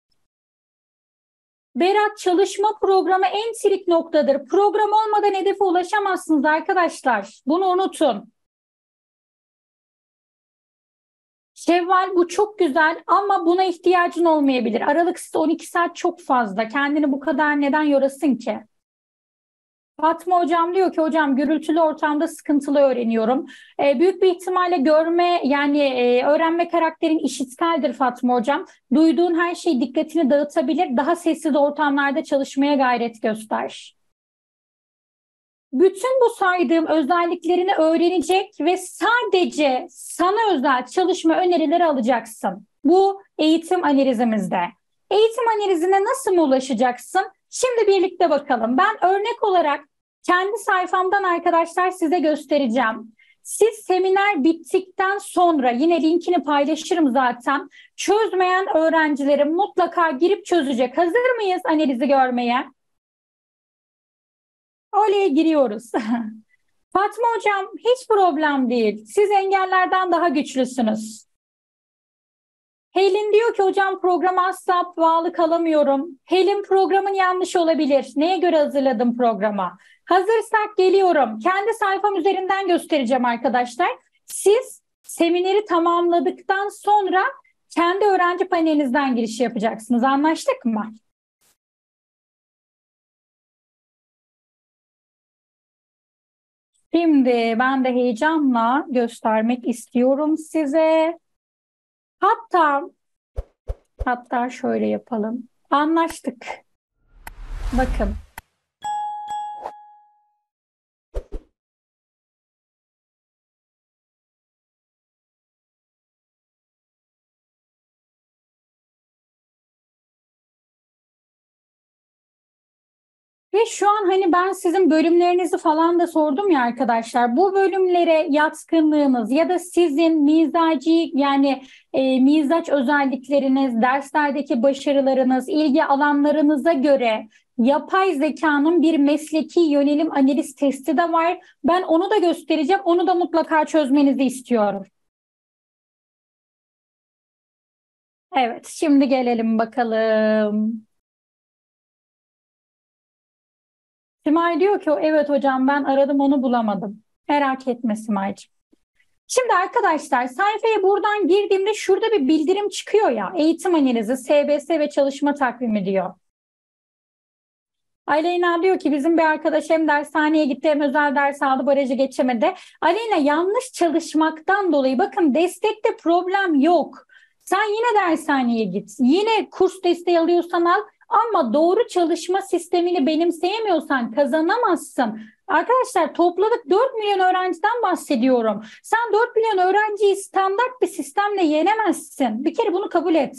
Berat çalışma programı en trik noktadır. Program olmadan hedefe ulaşamazsınız arkadaşlar. Bunu unutun. Şevval bu çok güzel ama buna ihtiyacın olmayabilir. Aralıksız 12 saat çok fazla. Kendini bu kadar neden yorasın ki? Fatma hocam diyor ki hocam gürültülü ortamda sıkıntılı öğreniyorum. Büyük bir ihtimalle görme yani öğrenme karakterin işitseldir Fatma hocam. Duyduğun her şey dikkatini dağıtabilir. Daha sessiz ortamlarda çalışmaya gayret göster. Bütün bu saydığım özelliklerini öğrenecek ve sadece sana özel çalışma önerileri alacaksın. Bu eğitim analizimizde. Eğitim analizine nasıl mı ulaşacaksın? Şimdi birlikte bakalım. Ben örnek olarak kendi sayfamdan arkadaşlar size göstereceğim. Siz seminer bittikten sonra yine linkini paylaşırım zaten. Çözmeyen öğrencilerim mutlaka girip çözecek. Hazır mıyız analizi görmeye? Olaya giriyoruz. Fatma hocam hiç problem değil. Siz engellerden daha güçlüsünüz. Helin diyor ki hocam programa asla bağlı kalamıyorum. Helin programın yanlış olabilir. Neye göre hazırladım programa? Hazırsak geliyorum. Kendi sayfam üzerinden göstereceğim arkadaşlar. Siz semineri tamamladıktan sonra kendi öğrenci panelinizden giriş yapacaksınız. Anlaştık mı? Şimdi ben de heyecanla göstermek istiyorum size. Hatta hatta şöyle yapalım. Anlaştık. Bakın. Ve şu an hani ben sizin bölümlerinizi falan da sordum ya arkadaşlar. Bu bölümlere yatkınlığınız ya da sizin mizaci yani mizaç özellikleriniz, derslerdeki başarılarınız, ilgi alanlarınıza göre yapay zekanın bir mesleki yönelim analiz testi de var. Ben onu da göstereceğim. Onu da mutlaka çözmenizi istiyorum. Evet, şimdi gelelim bakalım. Simay diyor ki evet hocam ben aradım onu bulamadım. Merak etme Simay'cığım. Şimdi arkadaşlar sayfaya buradan girdiğimde şurada bir bildirim çıkıyor ya. Eğitim analizi, SBS ve çalışma takvimi diyor. Aleyna diyor ki bizim bir arkadaş hem dershaneye gitti hem özel ders aldı barajı geçemedi. Aleyna yanlış çalışmaktan dolayı bakın destekte problem yok. Sen yine dershaneye git. Yine kurs desteği alıyorsan al ama doğru çalışma sistemini benimseyemiyorsan kazanamazsın. Arkadaşlar topladık 4 milyon öğrenciden bahsediyorum. Sen 4 milyon öğrenciyi standart bir sistemle yenemezsin. Bir kere bunu kabul et.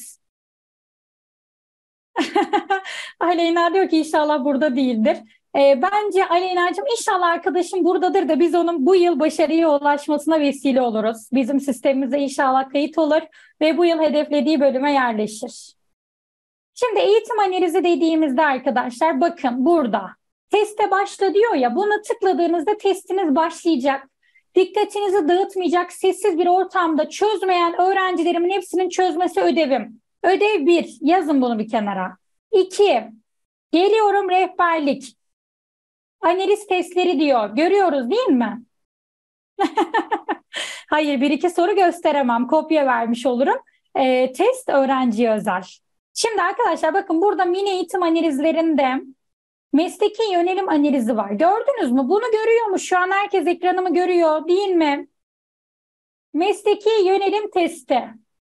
Aleyna diyor ki inşallah burada değildir. Bence Aleyna'cığım inşallah arkadaşım buradadır da biz onun bu yıl başarıya ulaşmasına vesile oluruz. Bizim sistemimize inşallah kayıt olur ve bu yıl hedeflediği bölüme yerleşir. Şimdi eğitim analizi dediğimizde arkadaşlar bakın burada teste başla diyor ya buna tıkladığınızda testiniz başlayacak. Dikkatinizi dağıtmayacak sessiz bir ortamda çözmeyen öğrencilerimin hepsinin çözmesi ödevim. Ödev 1 yazın bunu bir kenara. 2 geliyorum rehberlik. Analiz testleri diyor. Görüyoruz değil mi? Hayır bir iki soru gösteremem. Kopya vermiş olurum. Test öğrenciye özel. Şimdi arkadaşlar bakın burada mini eğitim analizlerinde mesleki yönelim analizi var. Gördünüz mü? Bunu görüyor mu? Şu an herkes ekranımı görüyor değil mi? Mesleki yönelim testi.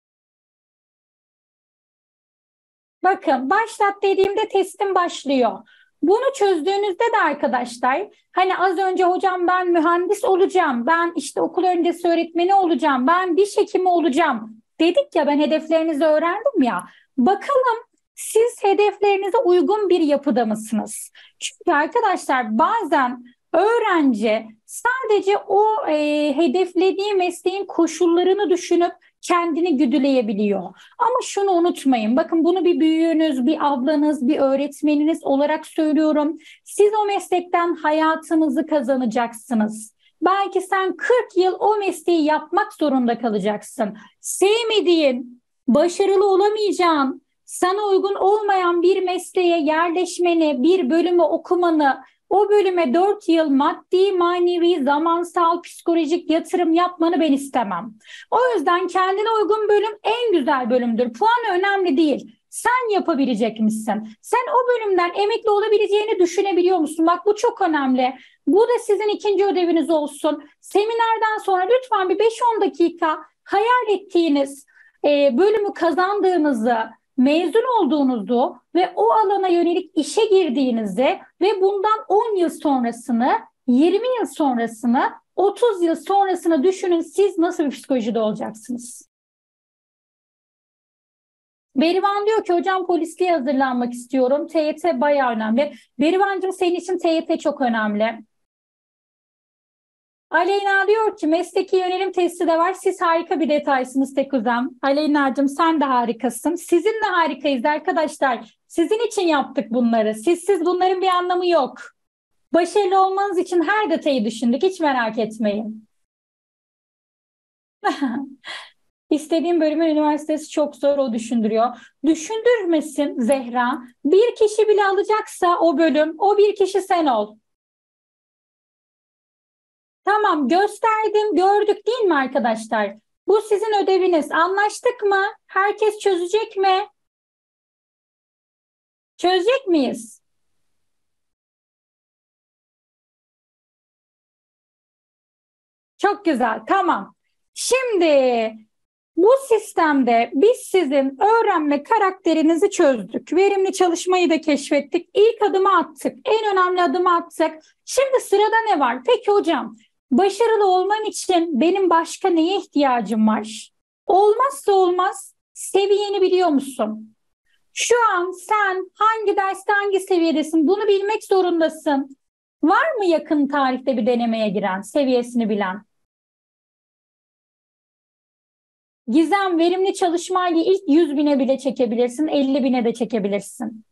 Bakın başlat dediğimde testim başlıyor. Bunu çözdüğünüzde de arkadaşlar hani az önce hocam ben mühendis olacağım, ben işte okul öncesi öğretmeni olacağım, ben diş hekimi olacağım dedik ya ben hedeflerinizi öğrendim ya. Bakalım siz hedeflerinize uygun bir yapıda mısınız? Çünkü arkadaşlar bazen öğrenci sadece o hedeflediği mesleğin koşullarını düşünüp kendini güdüleyebiliyor. Ama şunu unutmayın. Bakın bunu bir büyüğünüz, bir ablanız, bir öğretmeniniz olarak söylüyorum. Siz o meslekten hayatınızı kazanacaksınız. Belki sen 40 yıl o mesleği yapmak zorunda kalacaksın. Sevmediğin, başarılı olamayacağın, sana uygun olmayan bir mesleğe yerleşmeni, bir bölümü okumanı, o bölüme 4 yıl maddi, manevi, zamansal, psikolojik yatırım yapmanı ben istemem. O yüzden kendine uygun bölüm en güzel bölümdür. Puan önemli değil. Sen yapabilecek misin? Sen o bölümden emekli olabileceğini düşünebiliyor musun? Bak bu çok önemli. Bu da sizin ikinci ödeviniz olsun. Seminerden sonra lütfen bir 5-10 dakika hayal ettiğiniz bölümü kazandığınızı, mezun olduğunuzu ve o alana yönelik işe girdiğinizi ve bundan 10 yıl sonrasını, 20 yıl sonrasını, 30 yıl sonrasını düşünün siz nasıl bir psikolojide olacaksınız? Berivan diyor ki hocam polisliğe hazırlanmak istiyorum. TYT bayağı önemli. Berivancığım senin için TYT çok önemli. Aleyna diyor ki mesleki yönelim testi de var. Siz harika bir detaysınız Tekuzem. Aleyna'cığım sen de harikasın. Sizinle harikayız arkadaşlar. Sizin için yaptık bunları. Sizsiz bunların bir anlamı yok. Başarılı olmanız için her detayı düşündük. Hiç merak etmeyin. İstediğim bölümün üniversitesi çok zor o düşündürüyor. Düşündürmesin Zehra. Bir kişi bile alacaksa o bölüm, o bir kişi sen ol. Tamam gösterdim, gördük değil mi arkadaşlar? Bu sizin ödeviniz. Anlaştık mı? Herkes çözecek mi? Çözecek miyiz? Çok güzel, tamam. Şimdi bu sistemde biz sizin öğrenme karakterinizi çözdük. Verimli çalışmayı da keşfettik. İlk adımı attık. En önemli adımı attık. Şimdi sırada ne var? Peki hocam, başarılı olman için benim başka neye ihtiyacım var? Olmazsa olmaz seviyeni biliyor musun? Şu an sen hangi derste hangi seviyedesin? Bunu bilmek zorundasın. Var mı yakın tarihte bir denemeye giren, seviyesini bilen? Gizem, verimli çalışmayla ilk 100 bine bile çekebilirsin, 50 bine de çekebilirsin.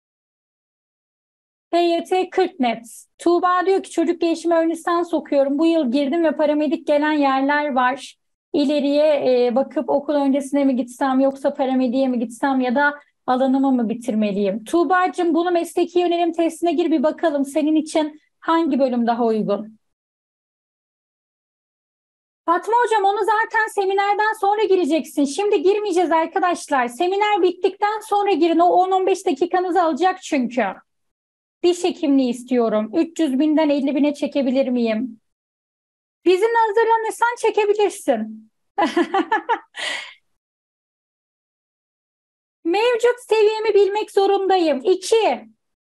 PYT 40 net. Tuğba diyor ki çocuk gelişimi ön lisans okuyorum. Bu yıl girdim ve paramedik gelen yerler var. İleriye bakıp okul öncesine mi gitsem yoksa paramediğe mi gitsem ya da alanımı mı bitirmeliyim? Tuğba'cığım bunu mesleki yönelim testine gir bir bakalım. Senin için hangi bölüm daha uygun? Fatma hocam onu zaten seminerden sonra gireceksin. Şimdi girmeyeceğiz arkadaşlar. Seminer bittikten sonra girin. O 10-15 dakikanızı alacak çünkü. Diş hekimliği istiyorum. 300 binden 50 bine çekebilir miyim? Bizimle hazırlanırsan çekebilirsin. Mevcut seviyemi bilmek zorundayım. 2.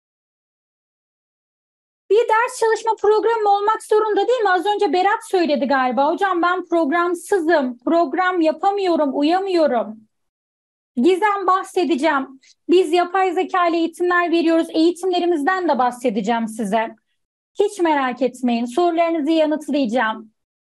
Bir ders çalışma programı olmak zorunda değil mi? Az önce Berat söyledi galiba. Hocam ben programsızım. Program yapamıyorum, uyamıyorum. Gizem bahsedeceğim. Biz yapay zeka ile eğitimler veriyoruz. Eğitimlerimizden de bahsedeceğim size. Hiç merak etmeyin. Sorularınızı yanıtlayacağım.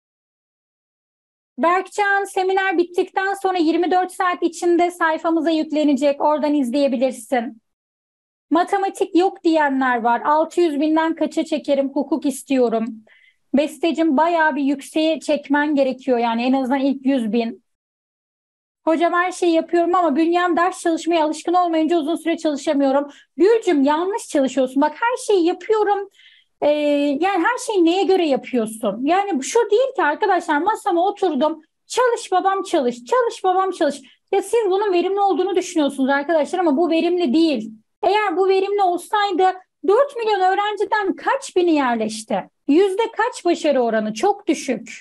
Berkcan, seminer bittikten sonra 24 saat içinde sayfamıza yüklenecek. Oradan izleyebilirsin. Matematik yok diyenler var. 600 binden kaça çekerim? Hukuk istiyorum. Bestecim bayağı bir yükseğe çekmen gerekiyor. Yani en azından ilk 100 bin. Hocam her şeyi yapıyorum ama bünyem ders çalışmaya alışkın olmayınca uzun süre çalışamıyorum. Gülcüm yanlış çalışıyorsun. Bak her şeyi yapıyorum. Yani her şeyi neye göre yapıyorsun? Yani şu değil ki arkadaşlar masama oturdum. Çalış babam çalış. Çalış babam çalış. Ya siz bunun verimli olduğunu düşünüyorsunuz arkadaşlar ama bu verimli değil. Eğer bu verimli olsaydı 4 milyon öğrenciden kaç bini yerleşti? Yüzde kaç başarı oranı? Çok düşük.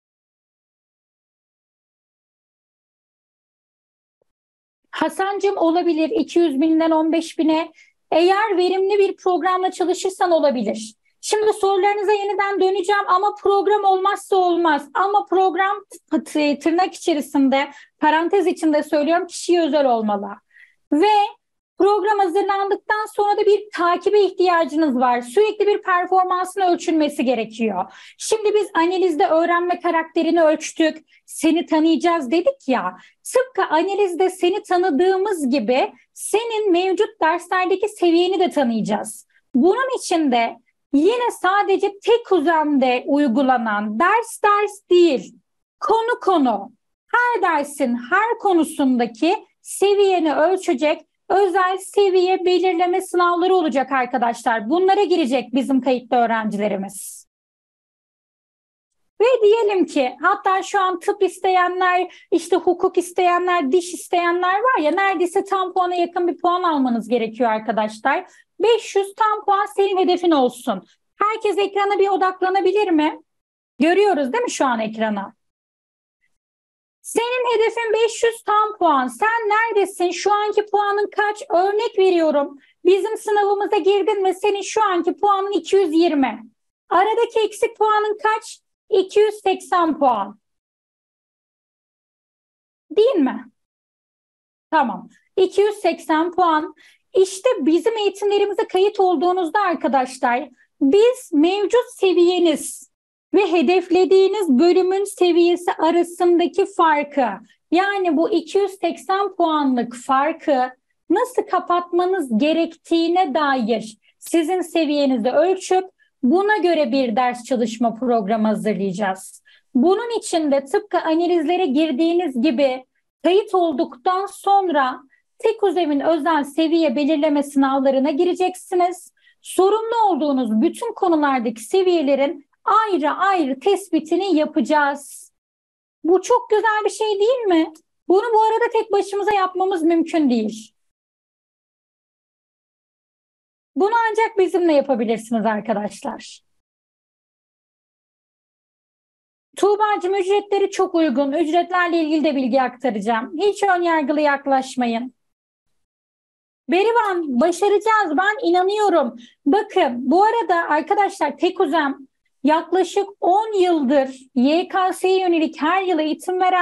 Hasancım olabilir 200 binden 15 bine. Eğer verimli bir programla çalışırsan olabilir. Şimdi sorularınıza yeniden döneceğim ama program olmazsa olmaz. Ama program tırnak içerisinde, parantez içinde söylüyorum kişiye özel olmalı. Ve program hazırlandıktan sonra da bir takibe ihtiyacınız var. Sürekli bir performansın ölçülmesi gerekiyor. Şimdi biz analizde öğrenme karakterini ölçtük. Seni tanıyacağız dedik ya. Tıpkı analizde seni tanıdığımız gibi senin mevcut derslerdeki seviyeni de tanıyacağız. Bunun için de yine sadece tek uzamda uygulanan ders değil, konu konu, her dersin her konusundaki seviyeni ölçecek özel seviye belirleme sınavları olacak arkadaşlar. Bunlara girecek bizim kayıtlı öğrencilerimiz. Ve diyelim ki hatta şu an tıp isteyenler, işte hukuk isteyenler, diş isteyenler var ya neredeyse tam puana yakın bir puan almanız gerekiyor arkadaşlar. 500 tam puan senin hedefin olsun. Herkes ekrana bir odaklanabilir mi? Görüyoruz değil mi şu an ekrana? Senin hedefin 500 tam puan. Sen neredesin? Şu anki puanın kaç? Örnek veriyorum. Bizim sınavımıza girdin ve senin şu anki puanın 220. Aradaki eksik puanın kaç? 280 puan. Değil mi? Tamam. 280 puan. İşte bizim eğitimlerimize kayıt olduğunuzda arkadaşlar biz mevcut seviyeniz ve hedeflediğiniz bölümün seviyesi arasındaki farkı yani bu 280 puanlık farkı nasıl kapatmanız gerektiğine dair sizin seviyenizi ölçüp buna göre bir ders çalışma programı hazırlayacağız. Bunun için de tıpkı analizlere girdiğiniz gibi kayıt olduktan sonra TEKUZEM'in özel seviye belirleme sınavlarına gireceksiniz. Sorumlu olduğunuz bütün konulardaki seviyelerin ayrı ayrı tespitini yapacağız. Bu çok güzel bir şey değil mi? Bunu bu arada tek başımıza yapmamız mümkün değil. Bunu ancak bizimle yapabilirsiniz arkadaşlar. Tuğba'cığım ücretleri çok uygun. Ücretlerle ilgili de bilgi aktaracağım. Hiç önyargılı yaklaşmayın. Berivan başaracağız ben inanıyorum. Bakın bu arada arkadaşlar TEKUZEM yaklaşık 10 yıldır YKS'ye yönelik her yıl eğitim veren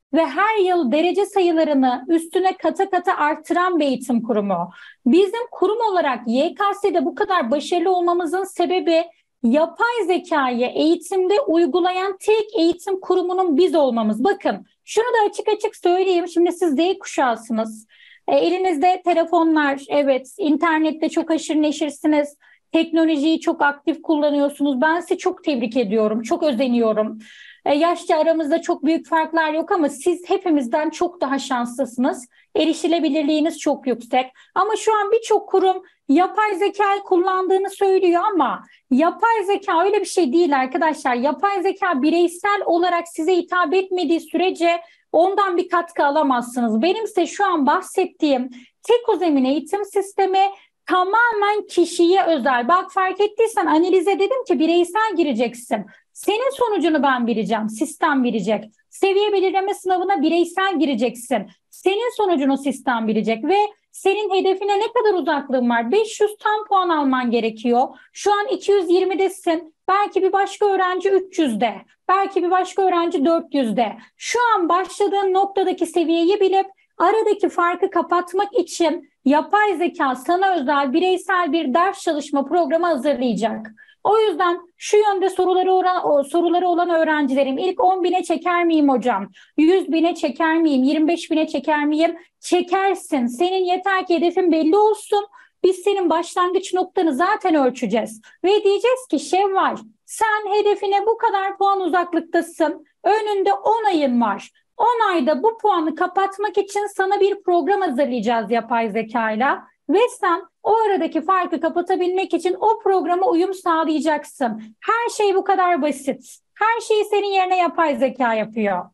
ve her yıl derece sayılarını üstüne kata kata arttıran bir eğitim kurumu. Bizim kurum olarak YKS'de bu kadar başarılı olmamızın sebebi yapay zekayı eğitimde uygulayan tek eğitim kurumunun biz olmamız. Bakın şunu da açık açık söyleyeyim. Şimdi siz Z kuşağısınız. Elinizde telefonlar, evet, internette çok haşır neşirsiniz. Teknolojiyi çok aktif kullanıyorsunuz. Ben sizi çok tebrik ediyorum, çok özeniyorum. Yaşça aramızda çok büyük farklar yok ama siz hepimizden çok daha şanslısınız. Erişilebilirliğiniz çok yüksek. Ama şu an birçok kurum yapay zekayı kullandığını söylüyor ama yapay zeka öyle bir şey değil arkadaşlar. Yapay zeka bireysel olarak size hitap etmediği sürece ondan bir katkı alamazsınız. Benim size şu an bahsettiğim tek zemin eğitim sistemi tamamen kişiye özel. Bak fark ettiysen analize dedim ki bireysel gireceksin. Senin sonucunu ben bileceğim, sistem bilecek. Seviye belirleme sınavına bireysel gireceksin. Senin sonucunu sistem bilecek ve senin hedefine ne kadar uzaklığın var? 500 tam puan alman gerekiyor. Şu an 220'desin. Belki bir başka öğrenci 300'de. Belki bir başka öğrenci 400'de. Şu an başladığın noktadaki seviyeyi bilip aradaki farkı kapatmak için yapay zeka sana özel bireysel bir ders çalışma programı hazırlayacak. O yüzden şu yönde soruları olan öğrencilerim ilk 10 bine çeker miyim hocam? 100 bine çeker miyim? 25 bine çeker miyim? Çekersin. Senin yeter ki hedefin belli olsun. Biz senin başlangıç noktanı zaten ölçeceğiz. Ve diyeceğiz ki Şevval sen hedefine bu kadar puan uzaklıktasın. Önünde 10 ayın var. 10 ayda bu puanı kapatmak için sana bir program hazırlayacağız yapay zekayla. Ve sen o aradaki farkı kapatabilmek için o programa uyum sağlayacaksın. Her şey bu kadar basit. Her şeyi senin yerine yapay zeka yapıyor.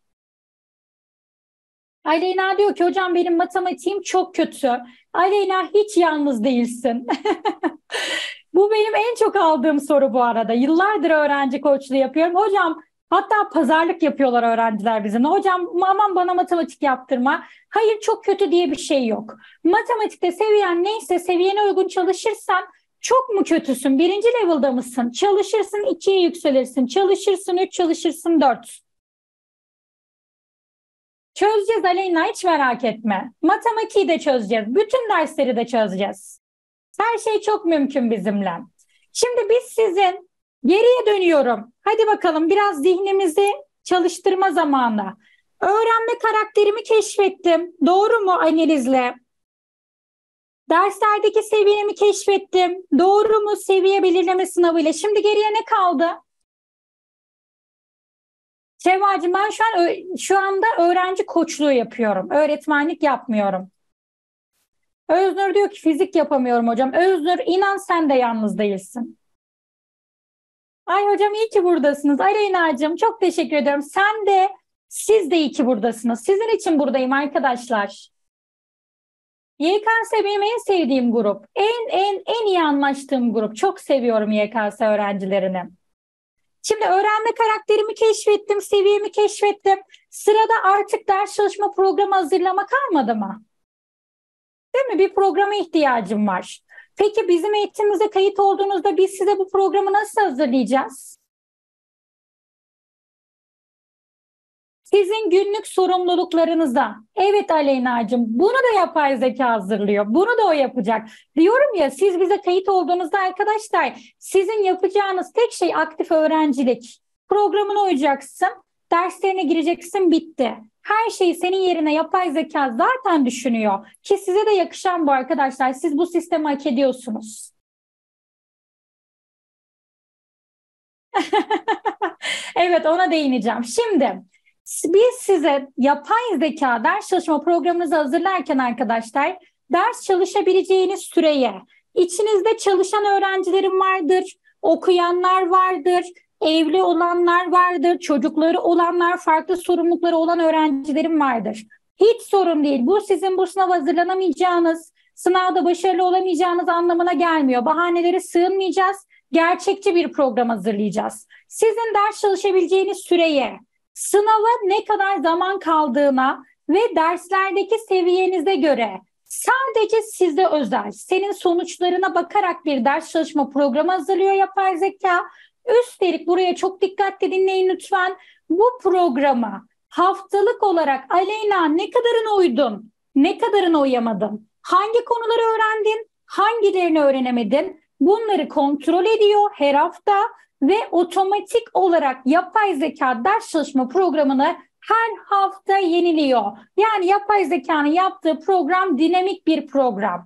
Aleyna diyor ki hocam benim matematiğim çok kötü. Aleyna hiç yalnız değilsin. Bu benim en çok aldığım soru bu arada. Yıllardır öğrenci koçluğu yapıyorum. Hocam hatta pazarlık yapıyorlar öğrenciler bizimle. Hocam aman bana matematik yaptırma. Hayır çok kötü diye bir şey yok. Matematikte seviyen neyse seviyene uygun çalışırsan çok mu kötüsün? Birinci level'da mısın? Çalışırsın 2'ye yükselirsin. Çalışırsın 3, çalışırsın 4. Çözeceğiz Aleyna hiç merak etme. Matematiği de çözeceğiz. Bütün dersleri de çözeceğiz. Her şey çok mümkün bizimle. Şimdi biz sizin geriye dönüyorum. Hadi bakalım biraz zihnimizi çalıştırma zamanı. Öğrenme karakterimi keşfettim. Doğru mu analizle? Derslerdeki seviyemi keşfettim. Doğru mu seviye belirleme sınavıyla? Şimdi geriye ne kaldı? Şevval'cığım ben şu anda öğrenci koçluğu yapıyorum. Öğretmenlik yapmıyorum. Öznur diyor ki fizik yapamıyorum hocam. Öznur inan sen de yalnız değilsin. Ay hocam iyi ki buradasınız. Aleyna'cığım çok teşekkür ederim. Sen de siz de iyi ki buradasınız. Sizin için buradayım arkadaşlar. YKS benim en sevdiğim grup. En iyi anlaştığım grup. Çok seviyorum YKS öğrencilerini. Şimdi öğrenme karakterimi keşfettim, seviyemi keşfettim. Sırada artık ders çalışma programı hazırlama kalmadı mı? Değil mi? Bir programa ihtiyacım var. Peki bizim eğitimimize kayıt olduğunuzda biz size bu programı nasıl hazırlayacağız? Sizin günlük sorumluluklarınıza. Evet Aleyna'cığım bunu da yapay zeka hazırlıyor. Bunu da o yapacak. Diyorum ya siz bize kayıt olduğunuzda arkadaşlar sizin yapacağınız tek şey aktif öğrencilik. Programına uyacaksın, derslerine gireceksin bitti. Her şeyi senin yerine yapay zeka zaten düşünüyor. Ki size de yakışan bu arkadaşlar. Siz bu sistemi hak ediyorsunuz. Evet ona değineceğim. Şimdi biz size yapay zeka ders çalışma programınızı hazırlarken arkadaşlar ders çalışabileceğiniz süreye içinizde çalışan öğrencilerim vardır, okuyanlar vardır, evli olanlar vardır, çocukları olanlar, farklı sorumlulukları olan öğrencilerim vardır. Hiç sorun değil. Bu sizin bu sınava hazırlanamayacağınız, sınavda başarılı olamayacağınız anlamına gelmiyor. Bahanelere sığınmayacağız. Gerçekçi bir program hazırlayacağız. Sizin ders çalışabileceğiniz süreye, sınava ne kadar zaman kaldığına ve derslerdeki seviyenize göre sadece size özel, senin sonuçlarına bakarak bir ders çalışma programı hazırlıyor yapay zeka. Üstelik buraya çok dikkatli dinleyin lütfen. Bu programı haftalık olarak Aleyna ne kadarını uydun, ne kadarını uyamadın, hangi konuları öğrendin, hangilerini öğrenemedin, bunları kontrol ediyor her hafta ve otomatik olarak yapay zeka ders çalışma programını her hafta yeniliyor. Yani yapay zekanın yaptığı program dinamik bir program.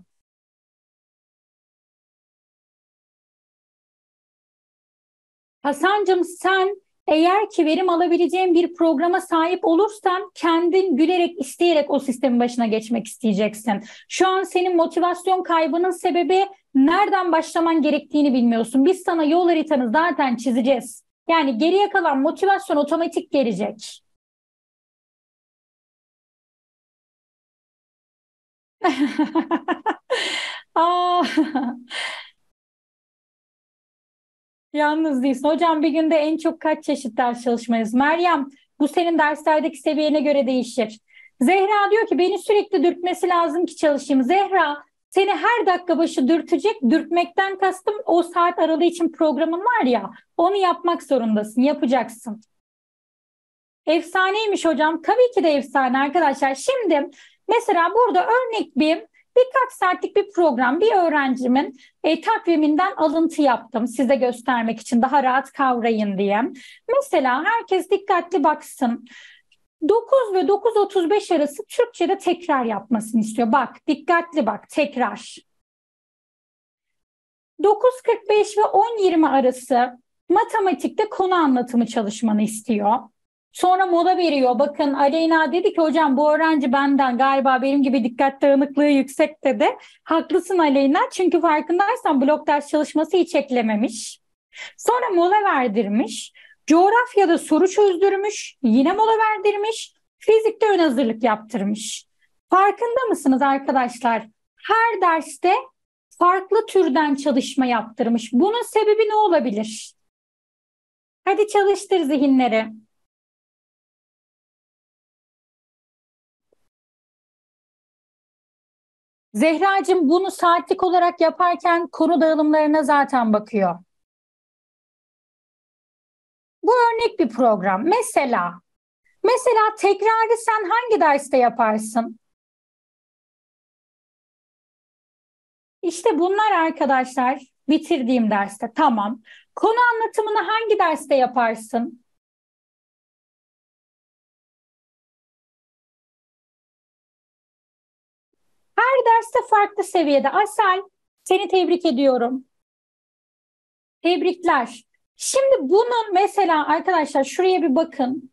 Hasancığım, sen eğer ki verim alabileceğin bir programa sahip olursan kendin gülerek, isteyerek o sistemin başına geçmek isteyeceksin. Şu an senin motivasyon kaybının sebebi nereden başlaman gerektiğini bilmiyorsun. Biz sana yol haritanı zaten çizeceğiz. Yani geriye kalan motivasyon otomatik gelecek. Aa, yalnız değilsin. Hocam bir günde en çok kaç çeşit ders çalışmayız? Meryem, bu senin derslerdeki seviyene göre değişir. Zehra diyor ki beni sürekli dürtmesi lazım ki çalışayım. Zehra, seni her dakika başı dürtecek. Dürtmekten kastım o saat aralığı için programın var ya, onu yapmak zorundasın, yapacaksın. Efsaneymiş hocam. Tabii ki de efsane arkadaşlar. Şimdi mesela burada örnek birkaç saatlik bir program, bir öğrencimin takviminden alıntı yaptım size göstermek için daha rahat kavrayın diye. Mesela herkes dikkatli baksın. 9 ve 9.35 arası Türkçe'de tekrar yapmasını istiyor. Bak, dikkatli bak, tekrar. 9.45 ve 10.20 arası matematikte konu anlatımı çalışmanı istiyor. Sonra mola veriyor. Bakın Aleyna dedi ki hocam bu öğrenci benden galiba benim gibi dikkat dağınıklığı yüksek dedi. Haklısın Aleyna, çünkü farkındaysan blok ders çalışması hiç eklememiş. Sonra mola verdirmiş. Coğrafyada soru çözdürmüş. Yine mola verdirmiş. Fizikte ön hazırlık yaptırmış. Farkında mısınız arkadaşlar? Her derste farklı türden çalışma yaptırmış. Bunun sebebi ne olabilir? Hadi çalıştır zihinleri. Zehracığım bunu saatlik olarak yaparken konu dağılımlarına zaten bakıyor. Bu örnek bir program. Mesela tekrarı sen hangi derste yaparsın? İşte bunlar arkadaşlar bitirdiğim derste. Tamam. Konu anlatımını hangi derste yaparsın? Her derste farklı seviyede. Asel, seni tebrik ediyorum. Tebrikler. Şimdi bunun mesela arkadaşlar şuraya bir bakın.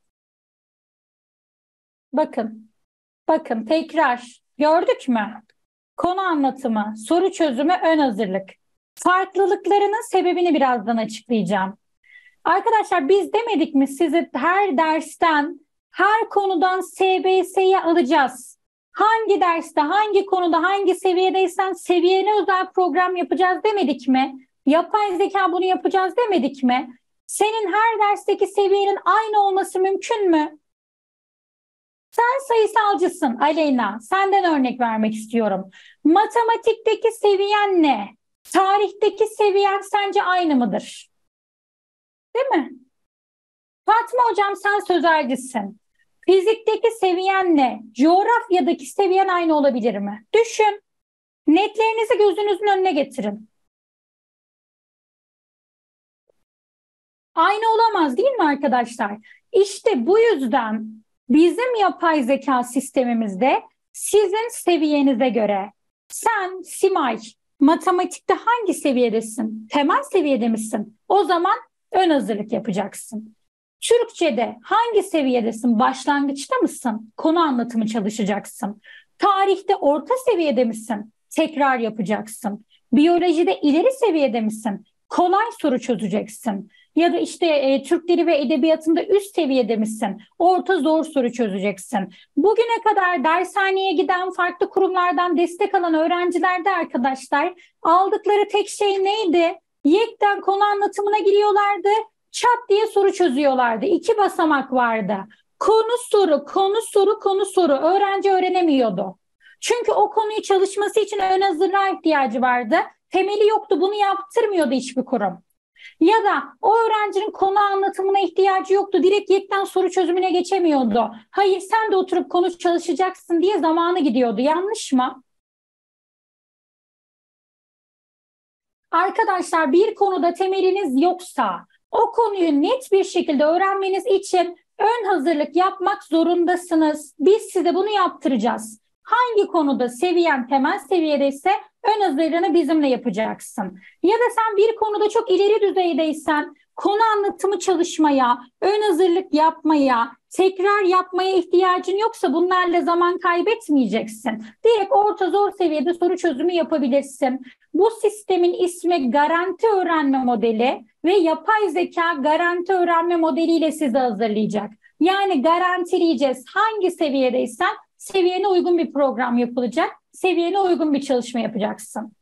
Bakın. Bakın tekrar. Gördük mü? Konu anlatımı, soru çözümü, ön hazırlık. Farklılıklarının sebebini birazdan açıklayacağım. Arkadaşlar biz demedik mi sizi her dersten, her konudan SBS'ye alacağız. Hangi derste, hangi konuda, hangi seviyedeysen seviyene özel program yapacağız demedik mi? Yapay zeka bunu yapacağız demedik mi? Senin her dersteki seviyenin aynı olması mümkün mü? Sen sayısalcısın Aleyna. Senden örnek vermek istiyorum. Matematikteki seviyen ne? Tarihteki seviyen sence aynı mıdır? Değil mi? Fatma hocam sen sözelcisin. Fizikteki seviyen ne? Coğrafyadaki seviyen aynı olabilir mi? Düşün. Netlerinizi gözünüzün önüne getirin. Aynı olamaz değil mi arkadaşlar? İşte bu yüzden bizim yapay zeka sistemimizde sizin seviyenize göre sen Simay matematikte hangi seviyedesin? Temel seviyede misin? O zaman ön hazırlık yapacaksın. Türkçe'de hangi seviyedesin? Başlangıçta mısın? Konu anlatımı çalışacaksın. Tarihte orta seviyede misin? Tekrar yapacaksın. Biyolojide ileri seviyede misin? Kolay soru çözeceksin. Ya da işte Türk Dili ve Edebiyatı'nda üst seviyede misin? Orta zor soru çözeceksin. Bugüne kadar dershaneye giden farklı kurumlardan destek alan öğrencilerde arkadaşlar aldıkları tek şey neydi? Yekten konu anlatımına giriyorlardı. Çat diye soru çözüyorlardı. 2 basamak vardı. Konu soru, konu soru, konu soru. Öğrenci öğrenemiyordu. Çünkü o konuyu çalışması için ön hazırlığa ihtiyacı vardı. Temeli yoktu. Bunu yaptırmıyordu hiçbir kurum. Ya da o öğrencinin konu anlatımına ihtiyacı yoktu. Direkt yetten soru çözümüne geçemiyordu. Hayır, sen de oturup konu çalışacaksın diye zamanı gidiyordu. Yanlış mı? Arkadaşlar, bir konuda temeliniz yoksa o konuyu net bir şekilde öğrenmeniz için ön hazırlık yapmak zorundasınız. Biz size bunu yaptıracağız. Hangi konuda seviyen temel seviyedeyse ön hazırlığını bizimle yapacaksın. Ya da sen bir konuda çok ileri düzeydeysen konu anlatımı çalışmaya, ön hazırlık yapmaya, tekrar yapmaya ihtiyacın yoksa bunlarla zaman kaybetmeyeceksin. Direkt orta zor seviyede soru çözümü yapabilirsin. Bu sistemin ismi garanti öğrenme modeli ve yapay zeka garanti öğrenme modeliyle sizi hazırlayacak. Yani garantileyeceğiz, hangi seviyedeysen seviyene uygun bir program yapılacak, seviyene uygun bir çalışma yapacaksın.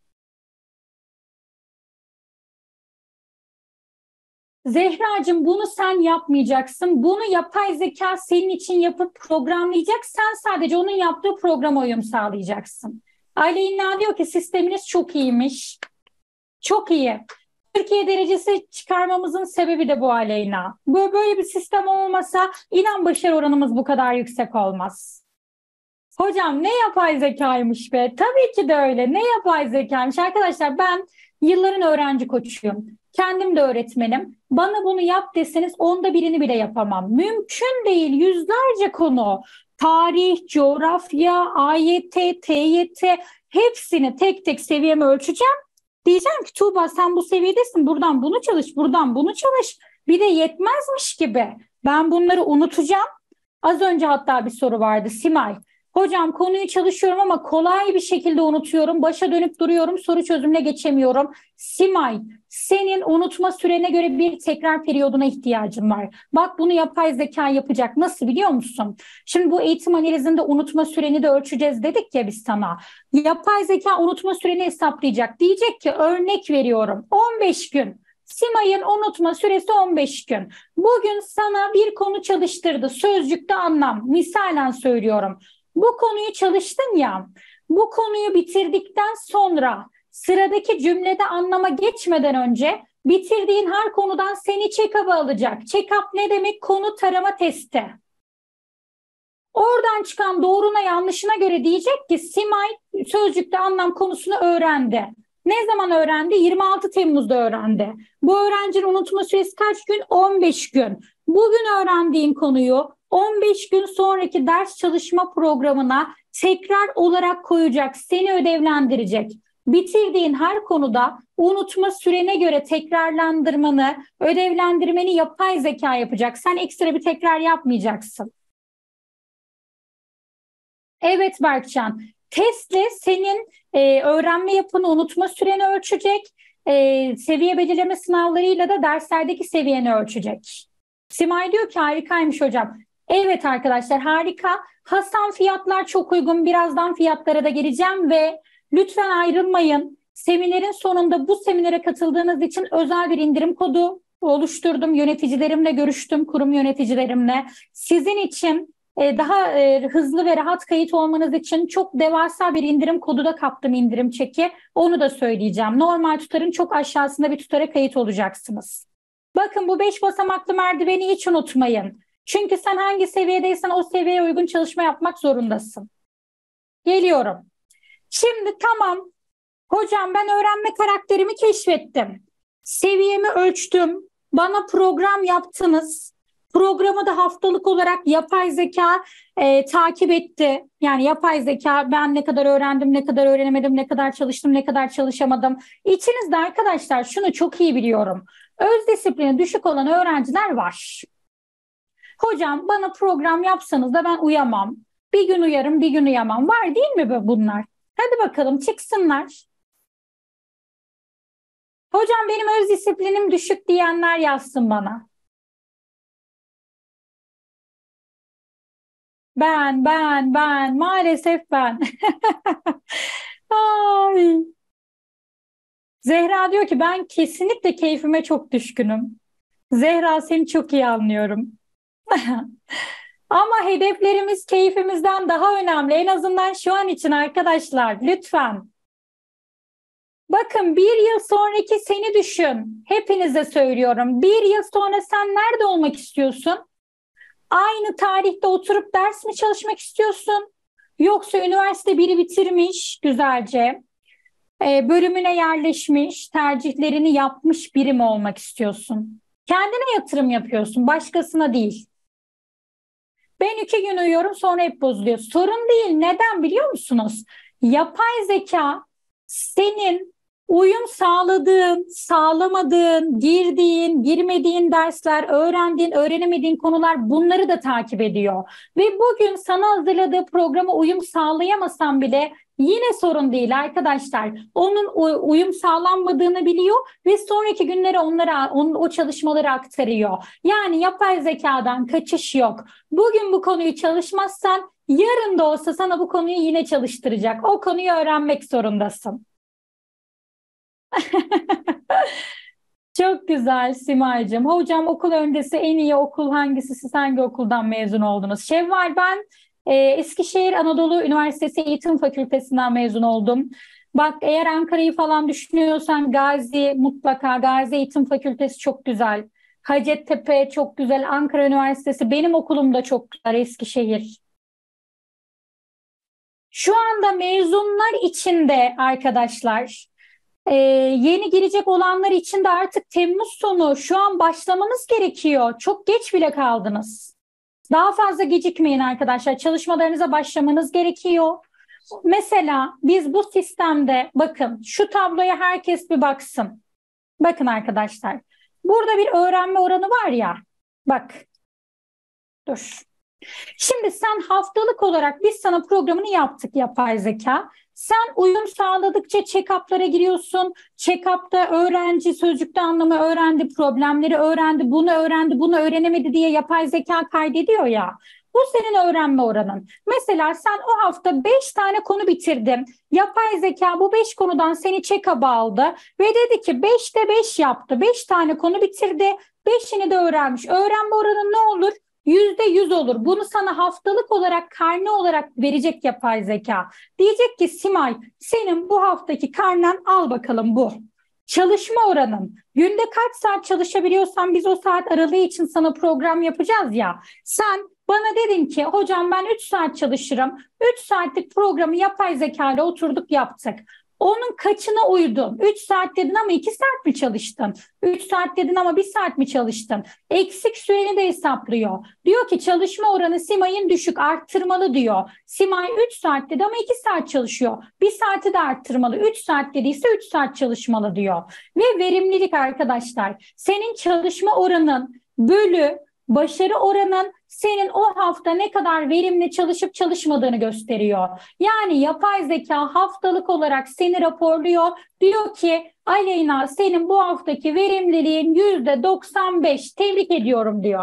Zehracığım, bunu sen yapmayacaksın. Bunu yapay zeka senin için yapıp programlayacak. Sen sadece onun yaptığı programa uyum sağlayacaksın. Aleyna diyor ki sisteminiz çok iyiymiş. Çok iyi. Türkiye derecesi çıkarmamızın sebebi de bu, Aleyna. Böyle bir sistem olmasa inan başarı oranımız bu kadar yüksek olmaz. Hocam ne yapay zekaymış be? Tabii ki de öyle. Ne yapay zekaymış? Arkadaşlar, ben yılların öğrenci koçuyum. Kendim de öğretmenim. Bana bunu yap deseniz onda birini bile yapamam. Mümkün değil. Yüzlerce konu. Tarih, coğrafya, AYT, TYT hepsini tek tek seviyeme ölçeceğim. Diyeceğim ki Tuğba, sen bu seviyedesin. Buradan bunu çalış, buradan bunu çalış. Bir de yetmezmiş gibi. Ben bunları unutacağım. Az önce hatta bir soru vardı, Simay. Hocam, konuyu çalışıyorum ama kolay bir şekilde unutuyorum. Başa dönüp duruyorum. Soru çözümüne geçemiyorum. Simay, senin unutma sürene göre bir tekrar periyoduna ihtiyacın var. Bak, bunu yapay zeka yapacak. Nasıl, biliyor musun? Şimdi bu eğitim analizinde unutma süreni de ölçeceğiz dedik ya biz sana. Yapay zeka unutma süreni hesaplayacak. Diyecek ki, örnek veriyorum, 15 gün. Simay'ın unutma süresi 15 gün. Bugün sana bir konu çalıştırdı. Sözcükte anlam. Misalen söylüyorum. Bu konuyu çalıştın ya, bu konuyu bitirdikten sonra sıradaki cümlede anlama geçmeden önce bitirdiğin her konudan seni check-up'a alacak. Check-up ne demek? Konu tarama testi. Oradan çıkan doğruna yanlışına göre diyecek ki Simay sözcükte anlam konusunu öğrendi. Ne zaman öğrendi? 26 Temmuz'da öğrendi. Bu öğrencinin unutma süresi kaç gün? 15 gün. Bugün öğrendiğin konuyu 15 gün sonraki ders çalışma programına tekrar olarak koyacak, seni ödevlendirecek. Bitirdiğin her konuda unutma sürene göre tekrarlandırmanı, ödevlendirmeni yapay zeka yapacak. Sen ekstra bir tekrar yapmayacaksın. Evet Berkcan, testle senin öğrenme yapını, unutma süreni ölçecek, seviye belirleme sınavlarıyla da derslerdeki seviyeni ölçecek. Simay diyor ki harikaymış hocam. Evet arkadaşlar, harika. Hasan, fiyatlar çok uygun. Birazdan fiyatlara da geleceğim ve lütfen ayrılmayın. Seminerin sonunda bu seminere katıldığınız için özel bir indirim kodu oluşturdum. Yöneticilerimle görüştüm, kurum yöneticilerimle. Sizin için daha hızlı ve rahat kayıt olmanız için çok devasa bir indirim kodu da kaptım, indirim çeki. Onu da söyleyeceğim. Normal tutarın çok aşağısında bir tutara kayıt olacaksınız. Bakın, bu 5 basamaklı merdiveni hiç unutmayın. Çünkü sen hangi seviyedeysen o seviyeye uygun çalışma yapmak zorundasın. Geliyorum. Şimdi tamam. Hocam, ben öğrenme karakterimi keşfettim. Seviyemi ölçtüm. Bana program yaptınız. Programı da haftalık olarak yapay zeka takip etti. Yani yapay zeka ben ne kadar öğrendim, ne kadar öğrenemedim, ne kadar çalıştım, ne kadar çalışamadım. İçinizde arkadaşlar şunu çok iyi biliyorum. Öz disiplini düşük olan öğrenciler var. Hocam, bana program yapsanız da ben uyamam. Bir gün uyarım, bir gün uyamam. Var değil mi bunlar? Hadi bakalım çıksınlar. Hocam, benim öz disiplinim düşük diyenler yazsın bana. Ben, maalesef ben. Ay. Zehra diyor ki ben kesinlikle keyfime çok düşkünüm. Zehra, seni çok iyi anlıyorum. Ama hedeflerimiz keyfimizden daha önemli. En azından şu an için arkadaşlar, lütfen. Bakın bir yıl sonraki seni düşün. Hepinize söylüyorum. Bir yıl sonra sen nerede olmak istiyorsun? Aynı tarihte oturup ders mi çalışmak istiyorsun? Yoksa üniversite biri bitirmiş güzelce, bölümüne yerleşmiş, tercihlerini yapmış biri mi olmak istiyorsun? Kendine yatırım yapıyorsun, başkasına değil. Ben 2 gün uyuyorum sonra hep bozuluyor. Sorun değil. Neden biliyor musunuz? Yapay zeka senin uyum sağladığın, sağlamadığın, girdiğin, girmediğin dersler, öğrendiğin, öğrenemediğin konular bunları da takip ediyor. Ve bugün sana hazırladığı programa uyum sağlayamasam bile yine sorun değil arkadaşlar. Onun uyum sağlanmadığını biliyor ve sonraki günlere onlara o çalışmaları aktarıyor. Yani yapay zekadan kaçış yok. Bugün bu konuyu çalışmazsan yarın da olsa sana bu konuyu yine çalıştıracak. O konuyu öğrenmek zorundasın. Çok güzel Simay'cığım. Hocam okul öncesi en iyi okul hangisi? Siz hangi okuldan mezun oldunuz? Şevval ben Eskişehir Anadolu Üniversitesi Eğitim Fakültesinden mezun oldum. Bak eğer Ankara'yı falan düşünüyorsan Gazi mutlaka Gazi Eğitim Fakültesi çok güzel. Hacettepe çok güzel. Ankara Üniversitesi benim okulum da çok güzel Eskişehir. Şu anda mezunlar için de arkadaşlar yeni girecek olanlar için de artık Temmuz sonu şu an başlamanız gerekiyor. Çok geç bile kaldınız. Daha fazla gecikmeyin arkadaşlar. Çalışmalarınıza başlamanız gerekiyor. Mesela biz bu sistemde bakın şu tabloya herkes bir baksın. Bakın arkadaşlar. Burada bir öğrenme oranı var ya. Bak dur. Şimdi sen haftalık olarak biz sana programını yaptık yapay zeka. Sen uyum sağladıkça check-up'lara giriyorsun. Check-up'ta öğrenci sözcükte anlamı öğrendi, problemleri öğrendi, bunu öğrenemedi diye yapay zeka kaydediyor ya. Bu senin öğrenme oranın. Mesela sen o hafta 5 tane konu bitirdin. Yapay zeka bu 5 konudan seni check-up'a aldı ve dedi ki 5'te 5 yaptı. 5 tane konu bitirdi. 5'ini de öğrenmiş. Öğrenme oranı ne olur? %100 olur. Bunu sana haftalık olarak karne olarak verecek yapay zeka. Diyecek ki Simay senin bu haftaki karnen al bakalım bu. Çalışma oranın. Günde kaç saat çalışabiliyorsan biz o saat aralığı için sana program yapacağız ya. Sen bana dedin ki hocam ben 3 saat çalışırım. 3 saatlik programı yapay zeka ile oturduk yaptık. Onun kaçına uydun? 3 saat dedin ama 2 saat mi çalıştın? 3 saat dedin ama 1 saat mi çalıştın? Eksik süreni de hesaplıyor. Diyor ki çalışma oranı Simay'ın düşük arttırmalı diyor. Simay 3 saat dedi ama 2 saat çalışıyor. 1 saati de arttırmalı. 3 saat dediyse 3 saat çalışmalı diyor. Ve verimlilik arkadaşlar. Senin çalışma oranın bölü başarı oranın senin o hafta ne kadar verimli çalışıp çalışmadığını gösteriyor. Yani yapay zeka haftalık olarak seni raporluyor. Diyor ki Aleyna senin bu haftaki verimliliğin %95 tebrik ediyorum diyor.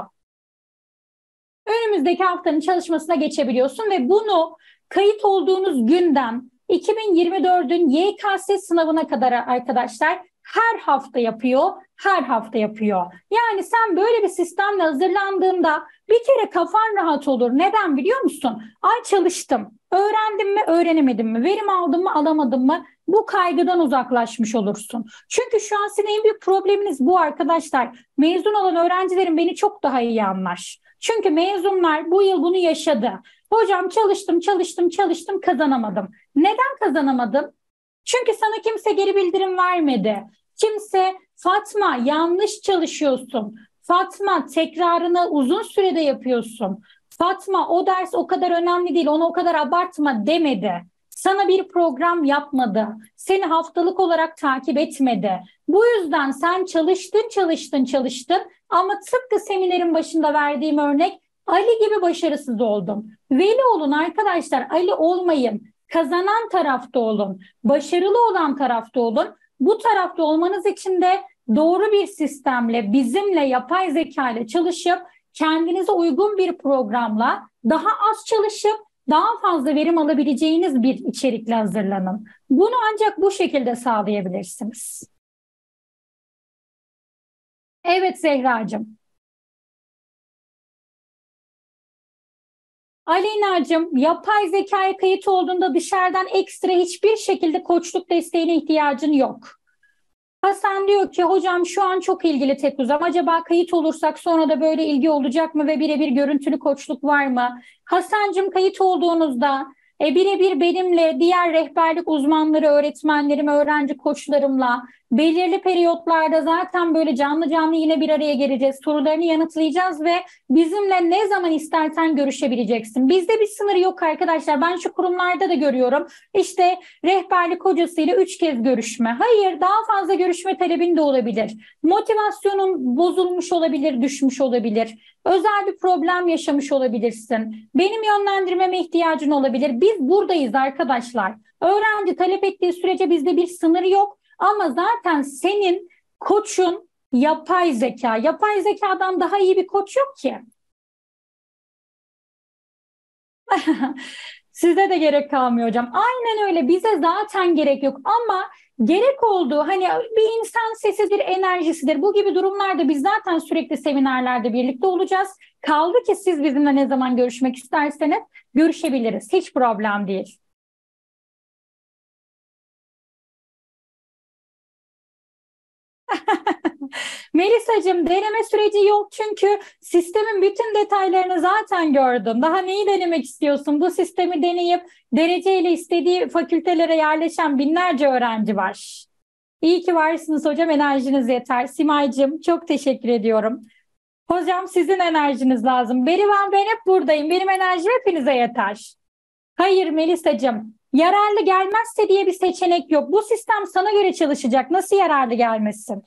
Önümüzdeki haftanın çalışmasına geçebiliyorsun ve bunu kayıt olduğunuz günden 2024'ün YKS sınavına kadar arkadaşlar her hafta yapıyor, her hafta yapıyor. Yani sen böyle bir sistemle hazırlandığında bir kere kafan rahat olur. Neden biliyor musun? Ay çalıştım, öğrendim mi, öğrenemedim mi, verim aldım mı, alamadım mı? Bu kaygıdan uzaklaşmış olursun. Çünkü şu an sizin en büyük probleminiz bu arkadaşlar. Mezun olan öğrencilerin beni çok daha iyi anlar. Çünkü mezunlar bu yıl bunu yaşadı. Hocam çalıştım kazanamadım. Neden kazanamadım? Çünkü sana kimse geri bildirim vermedi. Kimse Fatma yanlış çalışıyorsun. Fatma tekrarını uzun sürede yapıyorsun. Fatma o ders o kadar önemli değil onu o kadar abartma demedi. Sana bir program yapmadı. Seni haftalık olarak takip etmedi. Bu yüzden sen çalıştın ama tıpkı seminerin başında verdiğim örnek Ali gibi başarısız oldun. Veli olun arkadaşlar, Ali olmayın. Kazanan tarafta olun. Başarılı olan tarafta olun. Bu tarafta olmanız için de doğru bir sistemle, bizimle, yapay zeka ile çalışıp kendinize uygun bir programla daha az çalışıp daha fazla verim alabileceğiniz bir içerikle hazırlanın. Bunu ancak bu şekilde sağlayabilirsiniz. Evet Zehracığım. Aleyna'cığım, yapay zekaya kayıt olduğunda dışarıdan ekstra hiçbir şekilde koçluk desteğine ihtiyacın yok. Hasan diyor ki hocam şu an çok ilgili tek uzam. Acaba kayıt olursak sonra da böyle ilgi olacak mı ve birebir görüntülü koçluk var mı? Hasan'cığım, kayıt olduğunuzda birebir benimle, diğer rehberlik uzmanları, öğretmenlerim, öğrenci koçlarımla belirli periyotlarda zaten böyle canlı canlı yine bir araya geleceğiz. Sorularını yanıtlayacağız ve bizimle ne zaman istersen görüşebileceksin. Bizde bir sınır yok arkadaşlar. Ben şu kurumlarda da görüyorum. İşte rehberlik hocasıyla 3 kez görüşme. Hayır, daha fazla görüşme talebin de olabilir. Motivasyonun bozulmuş olabilir, düşmüş olabilir. Özel bir problem yaşamış olabilirsin. Benim yönlendirmeme ihtiyacın olabilir. Biz buradayız arkadaşlar. Öğrenci talep ettiği sürece bizde bir sınır yok. Ama zaten senin koçun yapay zeka. Yapay zekadan daha iyi bir koç yok ki. Size de gerek kalmıyor hocam. Aynen öyle. Bize zaten gerek yok ama gerek olduğu hani bir insan sesidir, enerjisidir. Bu gibi durumlarda biz zaten sürekli seminerlerde birlikte olacağız. Kaldı ki siz bizimle ne zaman görüşmek isterseniz görüşebiliriz. Hiç problem değil. Melisa'cığım, deneme süreci yok çünkü sistemin bütün detaylarını zaten gördün. Daha neyi denemek istiyorsun? Bu sistemi deneyip dereceyle istediği fakültelere yerleşen binlerce öğrenci var. İyi ki varsınız hocam, enerjiniz yeter. Simay'cığım, çok teşekkür ediyorum. Hocam, sizin enerjiniz lazım. Berivan, ben hep buradayım. Benim enerjim hepinize yeter. Hayır Melisa'cığım, yararlı gelmezse diye bir seçenek yok. Bu sistem sana göre çalışacak. Nasıl yararlı gelmesin?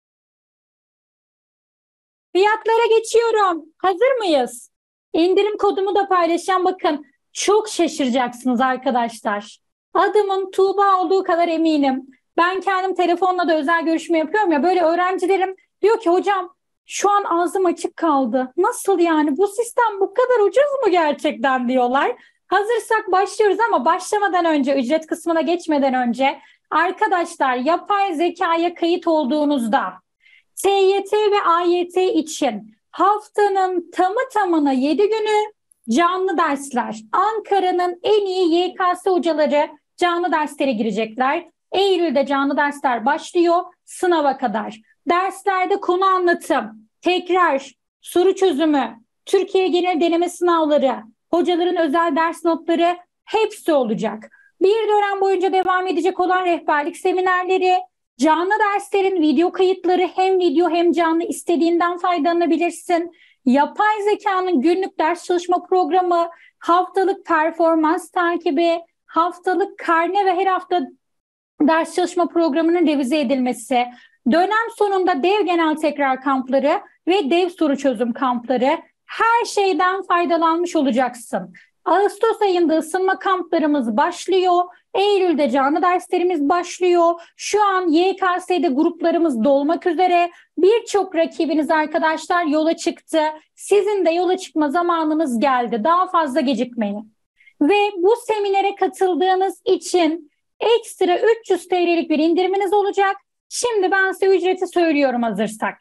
Fiyatlara geçiyorum. Hazır mıyız? İndirim kodumu da paylaşacağım. Bakın, çok şaşıracaksınız arkadaşlar. Adımın Tuğba olduğu kadar eminim. Ben kendim telefonla da özel görüşme yapıyorum ya. Böyle öğrencilerim diyor ki hocam şu an ağzım açık kaldı. Nasıl yani, bu sistem bu kadar ucuz mu gerçekten diyorlar. Hazırsak başlıyoruz ama başlamadan önce, ücret kısmına geçmeden önce arkadaşlar, yapay zekaya kayıt olduğunuzda TYT ve AYT için haftanın tamı tamına 7 günü canlı dersler. Ankara'nın en iyi YKS hocaları canlı derslere girecekler. Eylül'de canlı dersler başlıyor sınava kadar. Derslerde konu anlatım, tekrar, soru çözümü, Türkiye genel deneme sınavları, hocaların özel ders notları hepsi olacak. Bir dönem boyunca devam edecek olan rehberlik seminerleri, canlı derslerin video kayıtları, hem video hem canlı, istediğinden faydalanabilirsin. Yapay zekanın günlük ders çalışma programı, haftalık performans takibi, haftalık karne ve her hafta ders çalışma programının revize edilmesi, dönem sonunda dev genel tekrar kampları ve dev soru çözüm kampları, her şeyden faydalanmış olacaksın. Ağustos ayında ısınma kamplarımız başlıyor. Eylül'de canlı derslerimiz başlıyor. Şu an YKS'de gruplarımız dolmak üzere. Birçok rakibiniz arkadaşlar yola çıktı. Sizin de yola çıkma zamanınız geldi. Daha fazla gecikmeyin. Ve bu seminere katıldığınız için ekstra 300 TL'lik bir indiriminiz olacak. Şimdi ben size ücreti söylüyorum hazırsak.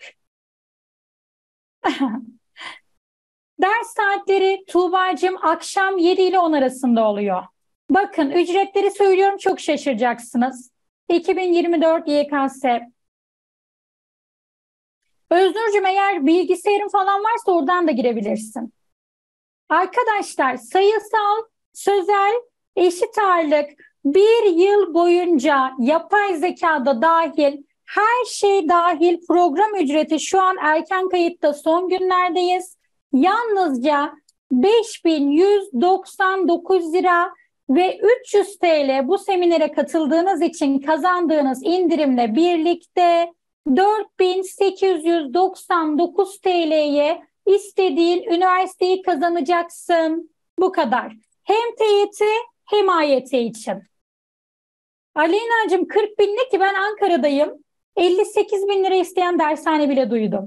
Ders saatleri Tuğba'cığım akşam 7 ile 10 arasında oluyor. Bakın, ücretleri söylüyorum, çok şaşıracaksınız. 2024 YKS. Öznur'cum, eğer bilgisayarın falan varsa oradan da girebilirsin. Arkadaşlar, sayısal, sözel, eşit ağırlık, bir yıl boyunca yapay zekada dahil, her şey dahil program ücreti şu an erken kayıtta son günlerdeyiz. Yalnızca 5.199 lira ve 300 TL bu seminere katıldığınız için kazandığınız indirimle birlikte 4.899 TL'ye istediğin üniversiteyi kazanacaksın. Bu kadar. Hem TYT hem AYT için. Aleyna'cığım, 40 bin ne ki, ben Ankara'dayım. 58 bin lira isteyen dershane bile duydum.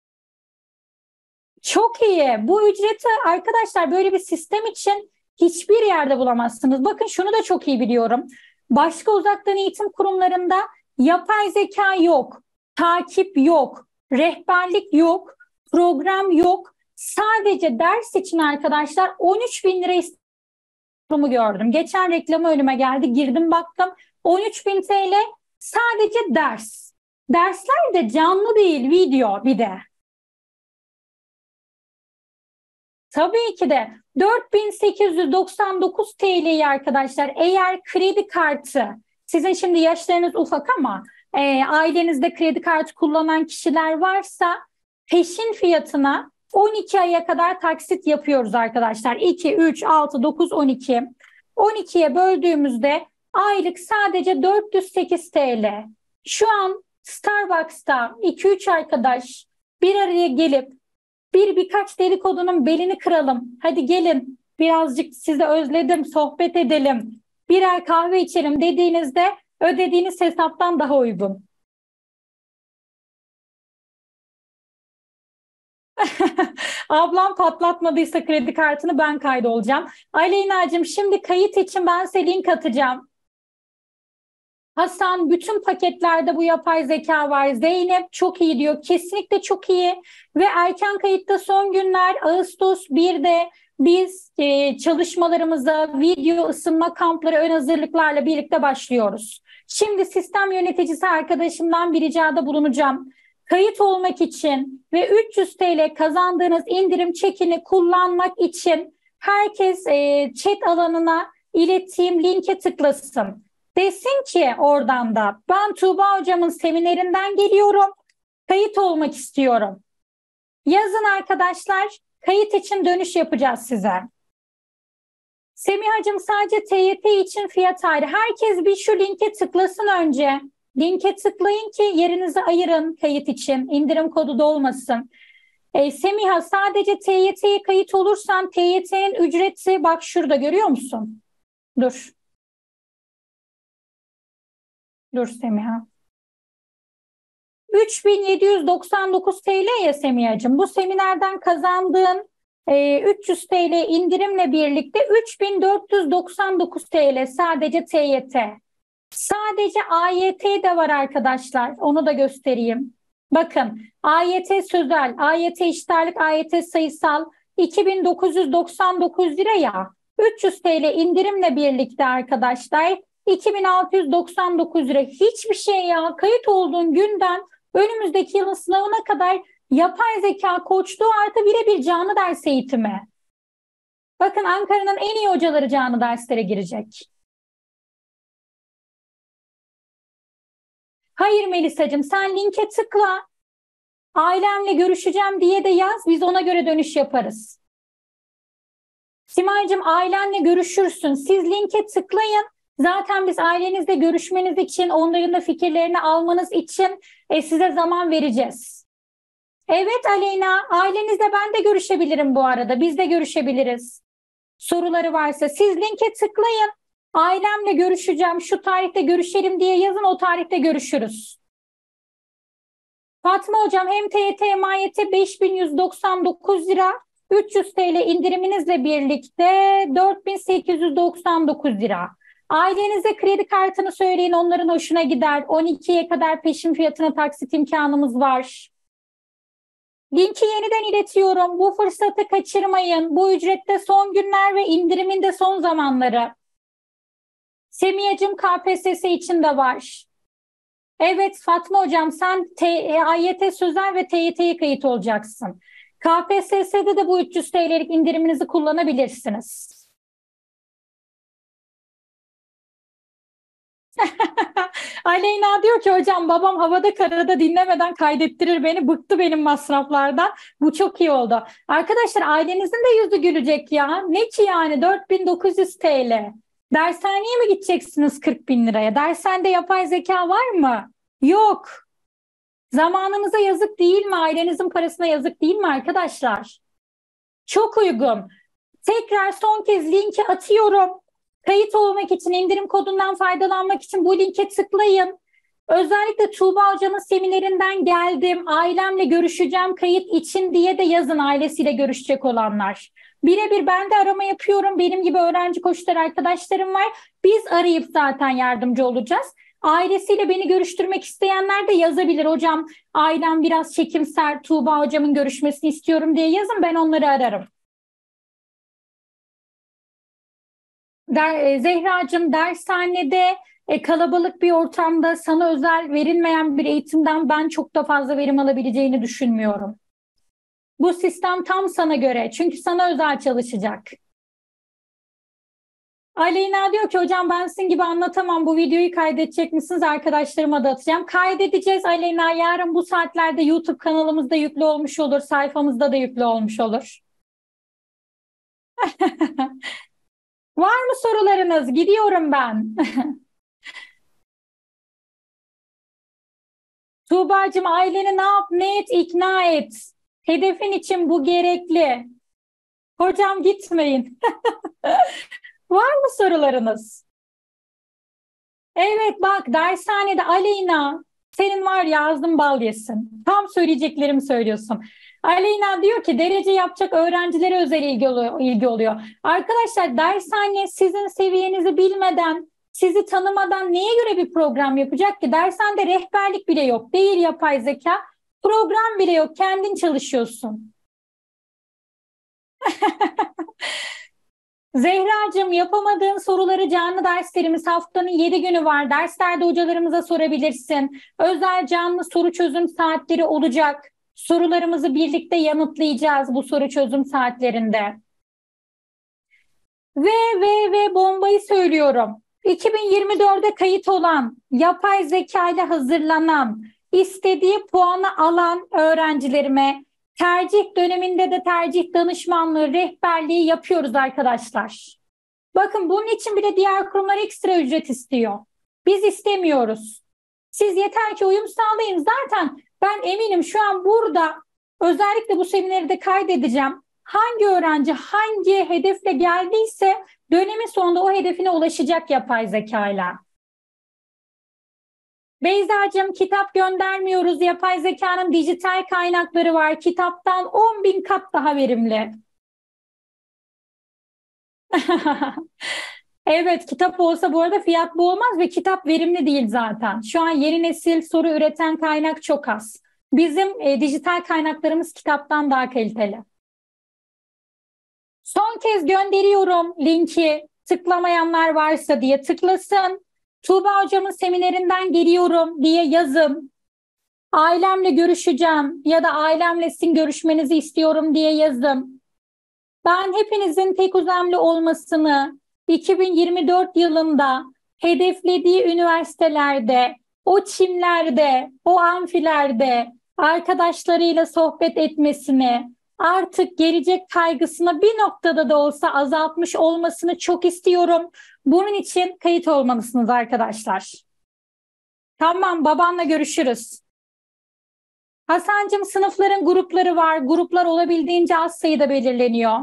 Çok iyi. Bu ücreti arkadaşlar böyle bir sistem için hiçbir yerde bulamazsınız. Bakın, şunu da çok iyi biliyorum. Başka uzaktan eğitim kurumlarında yapay zeka yok, takip yok, rehberlik yok, program yok. sadece ders için arkadaşlar 13 bin lira istihdamı gördüm. Geçen reklamı önüme geldi. Girdim baktım. 13 bin TL sadece ders. Dersler de canlı değil, video bir de. Tabii ki de 4.899 TL'yi arkadaşlar, eğer kredi kartı, sizin şimdi yaşlarınız ufak ama ailenizde kredi kartı kullanan kişiler varsa peşin fiyatına 12 aya kadar taksit yapıyoruz arkadaşlar. 2, 3, 6, 9, 12. 12'ye böldüğümüzde aylık sadece 408 TL. Şu an Starbucks'ta 2-3 arkadaş bir araya gelip birkaç dedikodunun belini kıralım. Hadi gelin birazcık sizi özledim, sohbet edelim. Birer kahve içelim dediğinizde ödediğiniz hesaptan daha uygun. Ablam patlatmadıysa kredi kartını ben kaydolacağım. Aleyna'cığım şimdi kayıt için ben size link atacağım. Hasan, bütün paketlerde bu yapay zeka var. Zeynep çok iyi diyor. Kesinlikle çok iyi. Ve erken kayıtta son günler Ağustos 1'de biz çalışmalarımıza video ısınma kampları ön hazırlıklarla birlikte başlıyoruz. Şimdi sistem yöneticisi arkadaşımdan bir ricada bulunacağım. Kayıt olmak için ve 300 TL kazandığınız indirim çekini kullanmak için herkes chat alanına ilettiğim linke tıklasın. Desin ki oradan da ben Tuğba hocamın seminerinden geliyorum, kayıt olmak istiyorum. Yazın arkadaşlar, kayıt için dönüş yapacağız size. Semihacığım sadece TYT için fiyat ayrı. Herkes bir şu linke tıklasın önce. Linke tıklayın ki yerinizi ayırın kayıt için. İndirim kodu da olmasın. Semiha, sadece TYT'ye kayıt olursan TYT'nin ücreti bak şurada, görüyor musun? Dur. Dur Semiha. 3.799 TL ya Semiha'cığım. Bu seminerden kazandığın 300 TL indirimle birlikte 3.499 TL sadece TYT. Sadece AYT de var arkadaşlar. Onu da göstereyim. Bakın, AYT sözel, AYT işlerlik, AYT sayısal 2.999 lira ya. 300 TL indirimle birlikte arkadaşlar 2.699 lira. Hiçbir şey ya. Kayıt olduğun günden önümüzdeki yılın sınavına kadar yapay zeka koçluğu artı birebir canlı ders eğitimi. Bakın, Ankara'nın en iyi hocaları canlı derslere girecek. Hayır Melisa'cığım, sen linke tıkla. Ailemle görüşeceğim diye de yaz. Biz ona göre dönüş yaparız. Simay'cığım, ailenle görüşürsün. Siz linke tıklayın. Zaten biz ailenizle görüşmeniz için, onların da fikirlerini almanız için size zaman vereceğiz. Evet Aleyna, ailenizle ben de görüşebilirim bu arada. Biz de görüşebiliriz. Soruları varsa siz linke tıklayın. Ailemle görüşeceğim, şu tarihte görüşelim diye yazın, o tarihte görüşürüz. Fatma hocam, hem TYT hem AYT 5.199 lira, 300 TL indiriminizle birlikte 4.899 lira. Ailenize kredi kartını söyleyin, onların hoşuna gider. 12'ye kadar peşin fiyatına taksit imkanımız var. Linki yeniden iletiyorum. Bu fırsatı kaçırmayın. Bu ücrette son günler ve indirimin de son zamanları. Semiha'cığım, KPSS için de var. Evet Fatma hocam, sen AYT sözel ve TYT'ye kayıt olacaksın. KPSS'de de bu 300 TL'lik indiriminizi kullanabilirsiniz. Aleyna diyor ki hocam, babam havada karada dinlemeden kaydettirir beni, bıktı benim masraflardan. Bu çok iyi oldu. Arkadaşlar, ailenizin de yüzü gülecek ya. Ne ki yani 4.900 TL. Dershaneye mi gideceksiniz 40.000 liraya? Dershanede yapay zeka var mı? Yok. Zamanınıza yazık değil mi? Ailenizin parasına yazık değil mi arkadaşlar? Çok uygun. Tekrar son kez linki atıyorum. Kayıt olmak için, indirim kodundan faydalanmak için bu linke tıklayın. Özellikle Tuğba hocamın seminerinden geldim, ailemle görüşeceğim kayıt için diye de yazın, ailesiyle görüşecek olanlar. Birebir ben de arama yapıyorum. Benim gibi öğrenci koçları arkadaşlarım var. Biz arayıp zaten yardımcı olacağız. Ailesiyle beni görüştürmek isteyenler de yazabilir. Hocam ailem biraz çekimser, Tuğba hocamın görüşmesini istiyorum diye yazın, ben onları ararım. Zehracığım, dershanede kalabalık bir ortamda sana özel verilmeyen bir eğitimden ben çok da fazla verim alabileceğini düşünmüyorum. Bu sistem tam sana göre, çünkü sana özel çalışacak. Aleyna diyor ki hocam ben sizin gibi anlatamam, bu videoyu kaydedecek misiniz, arkadaşlarıma da atacağım. Kaydedeceğiz Aleyna, yarın bu saatlerde YouTube kanalımızda yüklü olmuş olur, sayfamızda da yüklü olmuş olur. Var mı sorularınız? Gidiyorum ben. Tuğbacığım, aileni ne yap, ne et, ikna et. Hedefin için bu gerekli. Hocam gitmeyin. Var mı sorularınız? Evet bak, dershanede Aleyna, senin var ya ağzın bal yesin. Tam söyleyeceklerimi söylüyorsun. Aleyna diyor ki derece yapacak öğrencilere özel ilgi oluyor. Arkadaşlar, dershane sizin seviyenizi bilmeden, sizi tanımadan neye göre bir program yapacak ki? Dershanede rehberlik bile yok. Değil yapay zeka. Program bile yok. Kendin çalışıyorsun. Zehracığım, yapamadığın soruları canlı derslerimiz haftanın 7 günü var. Derslerde hocalarımıza sorabilirsin. Özel canlı soru çözüm saatleri olacak. Sorularımızı birlikte yanıtlayacağız bu soru çözüm saatlerinde. Ve bombayı söylüyorum. 2024'de kayıt olan, yapay zeka ile hazırlanan, istediği puanı alan öğrencilerime tercih döneminde de tercih danışmanlığı, rehberliği yapıyoruz arkadaşlar. Bakın, bunun için bile diğer kurumlar ekstra ücret istiyor. Biz istemiyoruz. Siz yeter ki uyum sağlayın. Zaten ben eminim şu an burada özellikle bu semineri de kaydedeceğim. Hangi öğrenci hangi hedefle geldiyse dönemin sonunda o hedefine ulaşacak yapay zekayla. Beyzacığım, kitap göndermiyoruz. Yapay zekanın dijital kaynakları var. Kitaptan 10.000 kat daha verimli. Evet, kitap olsa bu arada fiyat bu olmaz ve kitap verimli değil zaten. Şu an yeni nesil soru üreten kaynak çok az. Bizim dijital kaynaklarımız kitaptan daha kaliteli. Son kez gönderiyorum linki, tıklamayanlar varsa diye tıklasın. Tuğba hocamın seminerinden geliyorum diye yazın. Ailemle görüşeceğim ya da ailemle sizin görüşmenizi istiyorum diye yazın. Ben hepinizin tek uzamlı olmasını 2024 yılında hedeflediği üniversitelerde, o çimlerde, o amfilerde arkadaşlarıyla sohbet etmesini, artık gelecek kaygısını bir noktada da olsa azaltmış olmasını çok istiyorum. Bunun için kayıt olmalısınız arkadaşlar. Tamam, babanla görüşürüz. Hasancığım, sınıfların grupları var. Gruplar olabildiğince az sayıda belirleniyor.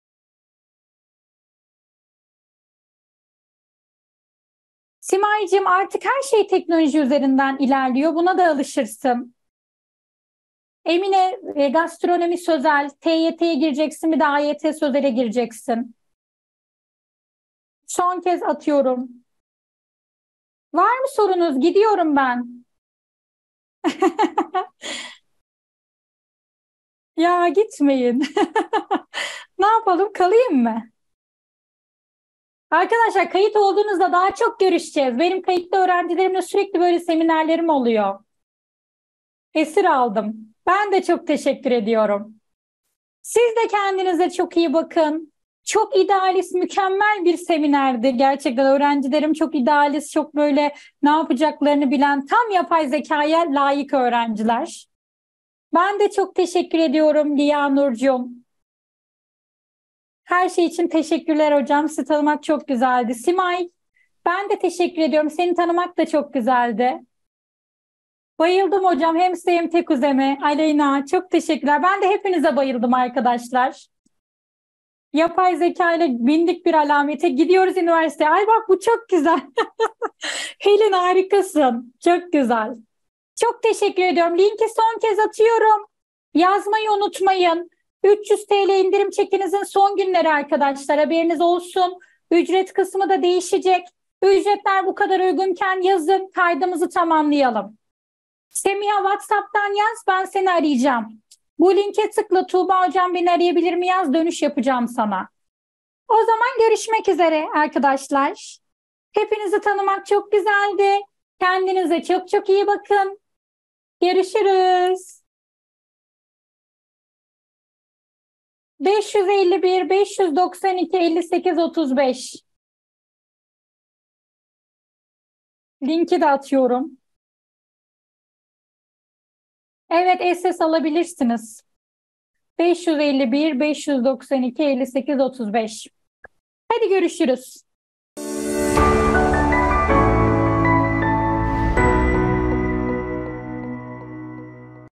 Simay'cığım, artık her şey teknoloji üzerinden ilerliyor. Buna da alışırsın. Emine, gastronomi sözel, TYT'ye gireceksin, bir de AYT sözele gireceksin. Son kez atıyorum. Var mı sorunuz? Gidiyorum ben. Ya gitmeyin. Ne yapalım? Kalayım mı? Arkadaşlar, kayıt olduğunuzda daha çok görüşeceğiz. Benim kayıtlı öğrencilerimle sürekli böyle seminerlerim oluyor. Esir aldım. Ben de çok teşekkür ediyorum. Siz de kendinize çok iyi bakın. Çok idealist, mükemmel bir seminerdi. Gerçekten öğrencilerim çok idealist, çok böyle ne yapacaklarını bilen, tam yapay zekaya layık öğrenciler. Ben de çok teşekkür ediyorum Liya Nurcuğum. Her şey için teşekkürler hocam. Sizi tanımak çok güzeldi. Simay, ben de teşekkür ediyorum. Seni tanımak da çok güzeldi. Bayıldım hocam. Hem size hem Tekuzem'e. Aleyna, çok teşekkürler. Ben de hepinize bayıldım arkadaşlar. Yapay zeka ile bindik bir alamete. Gidiyoruz üniversiteye. Ay bak, bu çok güzel. Helin, harikasın. Çok güzel. Çok teşekkür ediyorum. Linki son kez atıyorum. Yazmayı unutmayın. 300 TL indirim çekinizin son günleri arkadaşlar. Haberiniz olsun. Ücret kısmı da değişecek. Ücretler bu kadar uygunken yazın, kaydımızı tamamlayalım. Semiha, WhatsApp'tan yaz, ben seni arayacağım. Bu linke tıkla, Tuğba hocam beni arayabilir mi yaz, dönüş yapacağım sana. O zaman görüşmek üzere arkadaşlar. Hepinizi tanımak çok güzeldi. Kendinize çok çok iyi bakın. Görüşürüz. 551 592 58 35. Linki de atıyorum. Evet, SS alabilirsiniz. 551 592 58 35. Hadi görüşürüz.